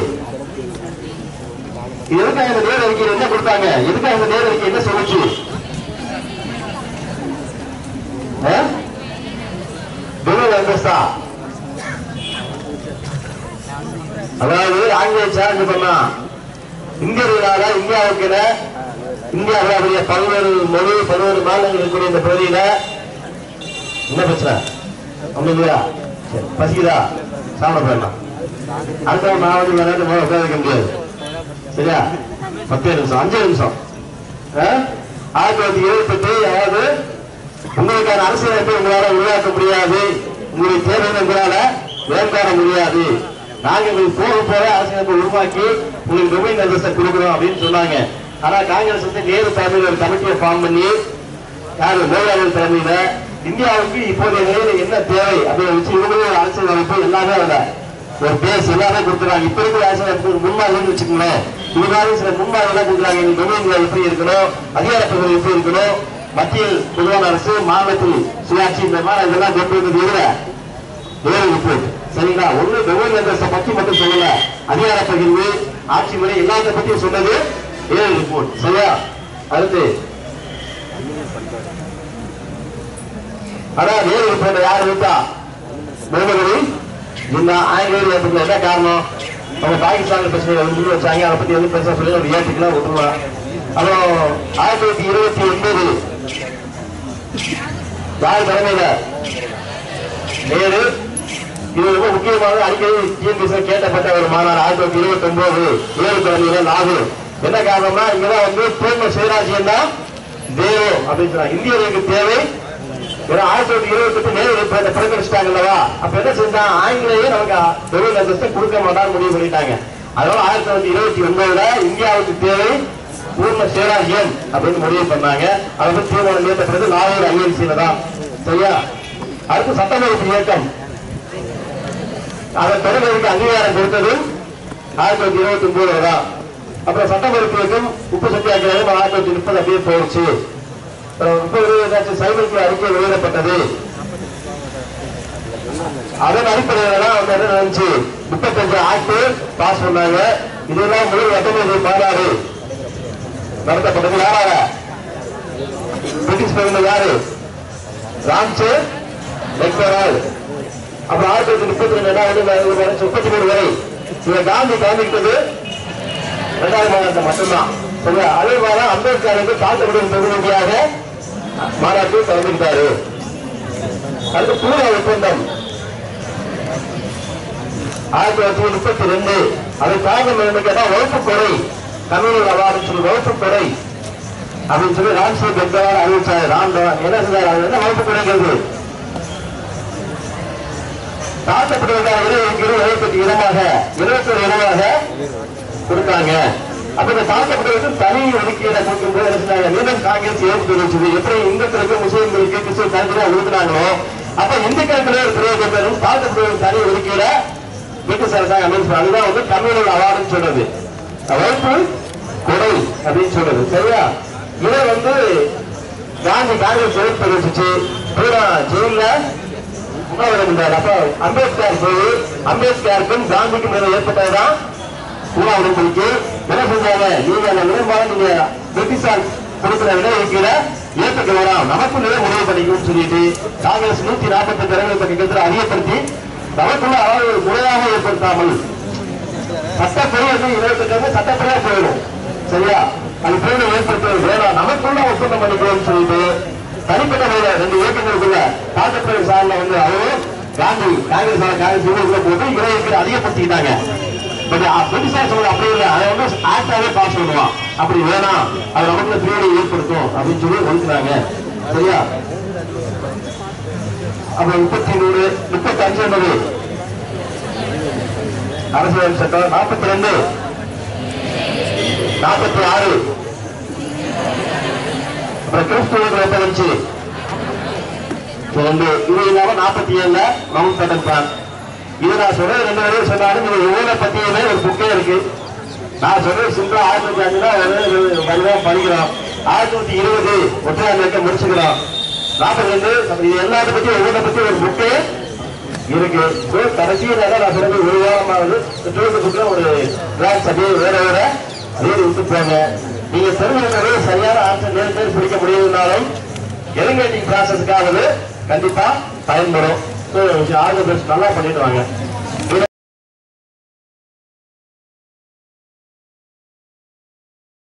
எதுக்காக இந்த நேரு அறிக்கை என்ன கொடுத்தாங்க? எதுக்காக இந்த நேரு அறிக்கை என்ன சொல்லுச்சு? அதாவது ஆங்கிலேய சேலஞ்சு பண்ணா இந்தியர்களால இந்தியாவுக்கு இந்தியாவுடைய பல்வேறு மொழி பல்வேறு மாநிலங்கள் இருக்கக்கூடிய இந்த பகுதியில என்ன பிரச்சனை? இல்லையா? பசிக்குதா? சாப்பிட போயிடலாம். அடுத்த நான் வந்து விளையாட்டு மேல உட்கார வைக்க முடியாது. சரியா? பத்து நிமிஷம் அஞ்சு நிமிஷம் ஆயிரத்தி தொள்ளாயிரத்தி இருபத்தி எட்டு அதாவது உங்களுக்கான அரசியலமைப்பை உங்களால உருவாக்க முடியாது, உங்களுடைய தேவையை உங்களால மேற்காண முடியாது, நாங்க உங்களுக்கு போக போற அரசியலமைப்பை உருவாக்கி உங்களுக்கு டொமைன் அட்ரஸ் கொடுக்கிறோம் அப்படின்னு சொன்னாங்க. ஆனா காங்கிரஸ் வந்து நேரு தலைமையில் ஒரு கமிட்டியை ஃபார்ம் பண்ணி யாரு மோதிலால் தலைமையில இந்தியாவுக்கு இப்போதைய நிலையில என்ன தேவை அப்படின்னு வச்சு இவங்களும் அரசியலமைப்பு எல்லாமே அதுல ஒரு பேஸ் எல்லாமே கொடுத்துறாங்க. இப்ப இருக்கிற அரசியலமைப்பு முன்மாதிரின்னு வச்சுக்கோங்களேன். இது மாதிரி சில முன்மாதிரி எல்லாம் கொடுக்குறாங்க. டொமைன்கள் எப்படி இருக்கணும், அதிகார பகுதி எப்படி இருக்கணும், மத்தியில் பொதுவான அரசு, மாநிலத்தில் சுயாட்சி, இந்த மாதிரி இதெல்லாம் கொண்டு வந்தது எதிர நேரு ரிப்போர்ட். சரிங்களா? ஒண்ணு டொமைன் அட்ரஸை பத்தி மட்டும் சொல்லல, அதிகார பகிர்வு, ஆட்சி முறை எல்லாத்த பத்தியும் சொன்னது நேரு ரிப்போர்ட். சரியா? அடுத்து ஆனா நேரு ரிப்போர்ட் யாரு விட்டா? முகமது இந்த ஆங்கிலேயர் என்ன காரணம்? அவங்க பாகிஸ்தான் பிரச்சனை முன் வச்சாங்க. அதை பத்தி எதுவும் பேச சொல்லி ஒரு ஏற்றுக்கலாம் விட்டுருவாங்க. அப்புறம் ஆயிரத்தி தொள்ளாயிரத்தி இருபத்தி ஒன்பது யார் தலைமையில? நேரு. இது ரொம்ப முக்கியமாக அடிக்கடி டிஎன்பிசி கேட்டப்பட்ட ஒரு மாநாடு ஆயிரத்தி தொள்ளாயிரத்தி இருபத்தி ஒன்பது நேரு தலைமையில லாகூர். என்ன காரணம்னா இங்கதான் வந்து பூர்ண சுயராஜ்யம் தான் தேவோ அப்படின்னு சொன்னாங்க. இந்தியர்களுக்கு தேவை. ஆயிரத்தி தொள்ளாயிரத்தி இருபத்தி எட்டு நேரு புறக்கணிச்சிட்டாங்கல்லவா? அப்ப என்ன செஞ்சா ஆங்கிலேயே நமக்கு தொழில் அந்தஸ்தை கொடுக்க மாட்டான்னு முடிவு பண்ணிட்டாங்க. அதனால ஆயிரத்தி தொள்ளாயிரத்தி இருபத்தி ஒன்பதுல இந்தியாவுக்கு தேவை பூர்ண சுயராஜ்யம் அப்படின்னு முடிவு பண்ணாங்க. அதை பத்தி தீர்மானம் ஏற்றப்பட்டது லாகூர் ஐஎன்சியில தான். சரியா? அடுத்து சட்டமறுப்பு இயக்கம். அதை தொடர்பு அங்கீகாரம் கொடுத்தது ஆயிரத்தி தொள்ளாயிரத்தி இருபத்தி ஒன்பதுல தான். அப்புறம் சட்டமறுப்பு இயக்கம் உப்பு சத்தியாகிரகம் ஆயிரத்தி தொள்ளாயிரத்தி முப்பது அப்படியே போயிடுச்சு. முப்பது ஏதாச்சும் சைவத்திய அறிக்கை வெளியிடப்பட்டது. அதன் அடிப்படையில தான் அவங்க என்ன நினைச்சு முப்பத்தஞ்சு ஆக்ட் பாஸ் பண்ணாங்க. இதெல்லாம் முதல் வட்டமேஜை மாநாடு நடத்தப்பட்டது. யாரால? பிரிட்டிஷ் பிரதமர் யாரு? Ramsay MacDonald. அப்புறம் ஆயிரத்தி தொள்ளாயிரத்தி முப்பத்தி ரெண்டு ரெண்டாயிரத்தி முப்பத்தி மூணு வரை இதை காந்தி காந்திக்கிட்டது இரண்டாயிரம் மாநாட்டை மட்டும்தான். சரியா? அதே மாதிரி அம்பேத்கருக்கு தாழ்த்தப்படும் பிரதிநிதியாக மாநாட்டில் கலந்துக்கிட்டாரு. அடுத்து பூரா ஒப்பந்தம் ஆயிரத்தி தொள்ளாயிரத்தி முப்பத்தி ரெண்டு. அதை காரணம் என்னன்னு கேட்டா வகுப்பு கொடை, கம்யூனல் அவார்டு சொல்லி வகுப்பு கொடை அப்படின்னு சொல்லி ராம்சே மெக்டொனால்ட் அறிவிச்சாரு. ராம் என்ன செஞ்சாரு? என்ன வகுப்பு கொடைங்கிறது? தாழ்த்தப்பட்டவர்கள் இருபது இருபத்தி இடமாக இருபத்தி ஒரு இடமாக கொடுத்தாங்க. அப்ப இந்த தாழ்த்தப்பட்டவர்கள் தனி ஒதுக்கீடை கொடுக்கும் போது என்ன மீண்டும் காங்கிரஸ் ஏற்பு தெரிவிச்சது. எப்படி இந்துக்களுக்கு முஸ்லீம்களுக்கு கிறிஸ்துவ தனித்தனியா ஒதுக்கினாங்களோ அப்ப இந்துக்களுக்கு ஒரு பிரயோஜனம் பெறும் தாழ்த்தப்பட்டவர்கள் தனி ஒதுக்கீட பிரிட்டிஷ் அரசாங்கம் அமைச்சு. அதுதான் வந்து கம்யூனல் அவார்டுன்னு சொல்றது, வகுப்பு கொடை அப்படின்னு சொல்றது. சரியா? இதை வந்து காந்தி காங்கிரஸ் எதிர்ப்பு தெரிவிச்சு பூரா ஜெயில உண்ணாவிரதம் இருந்தார். அப்ப அம்பேத்கர் போய் அம்பேத்கருக்கும் காந்திக்கும் ஏற்பட்டதுதான் உண்ணாவிரதம் குறித்து என்ன செஞ்சாங்க? நீங்க அந்த நிலைப்பாடு நீங்க பிரிட்டிஷார் கொடுக்கிற விளைவிக்கல ஏற்றுக்க வேணாம், நமக்குள்ளே முடிவு பண்ணிக்கும் சொல்லிட்டு காங்கிரஸ் நூத்தி நாற்பத்தி எட்டு இடங்களை கிட்டத்தட்ட அதிகப்படுத்தி நமக்குள்ள அதாவது முறையாக ஏற்படுத்தாமல் சட்டப்படி வந்து இருபத்தி எட்டு சட்டப்படியா போயிடும். சரியா? அது போய் ஏற்படுத்த வேணாம், நமக்குள்ள ஒப்பந்தம் பண்ணிக்கணும்னு சொல்லிட்டு தனிப்பட்ட முறையில் ரெண்டு இயக்கங்களுக்குள்ள தாழ்த்தப்பட்ட சார்ல வந்து அவரும் காந்தி காங்கிரஸ் காங்கிரஸ் போட்டு இளைஞர்கள் அதிகப்படுத்திக்கிட்டாங்க. பட் பிரிட்டிஷார் சொல்றது அப்படி இல்லை. அதை வந்து ஆக்டாவே பாஸ் பண்ணுவான். அப்படி வேணாம், அது நமக்கு பிரிவினை ஏற்படுத்தும் அப்படின்னு சொல்லி ஒதுக்குறாங்க. சரியா? அப்புறம் முப்பத்தி மூணு முப்பத்தி அஞ்சு என்பது அரசியல் சட்டம். நாற்பத்தி ரெண்டு நாற்பத்தி ஆறு அப்புறம் கிறிஸ்துவ ஒப்பந்தம் ரெண்டு. இது இல்லாம நாற்பத்தி ஏழுல மவுண்ட் பேட்டன் பிளான். இது நான் சொல்றது ரெண்டு வரையும் சொன்னாலும் இது ஒவ்வொரு பத்தியுமே ஒரு புக்கே இருக்கு. நான் சொல்றது சிம்பிளா ஆயிரத்தி தொள்ளாயிரத்தி அஞ்சுல வலுவாக படிக்கிறோம். ஆயிரத்தி தொள்ளாயிரத்தி இருபது ஒற்றையாம் இருக்க முடிச்சுக்கிறோம். நாற்பத்தி ரெண்டு இது எல்லாத்த பத்தி ஒவ்வொரு பத்தி ஒரு புக்கே இருக்கு. கடைசியில் நான் சொல்றது ஒரு வாரமாவது புக்ல ஒரு கிளாஸ் அப்படியே வேற வேற அதே விட்டு போங்க. நீங்க தெரிஞ்சவங்களே சரியான ஆன்சர் நேர் நேர் பிடிக்க முடியுதுனாலும் எலிமினேட்டிங் ப்ராசஸ்க்காவது கண்டிப்பா பயன்படும். All the best. நல்லா பண்ணிட்டு வாங்க.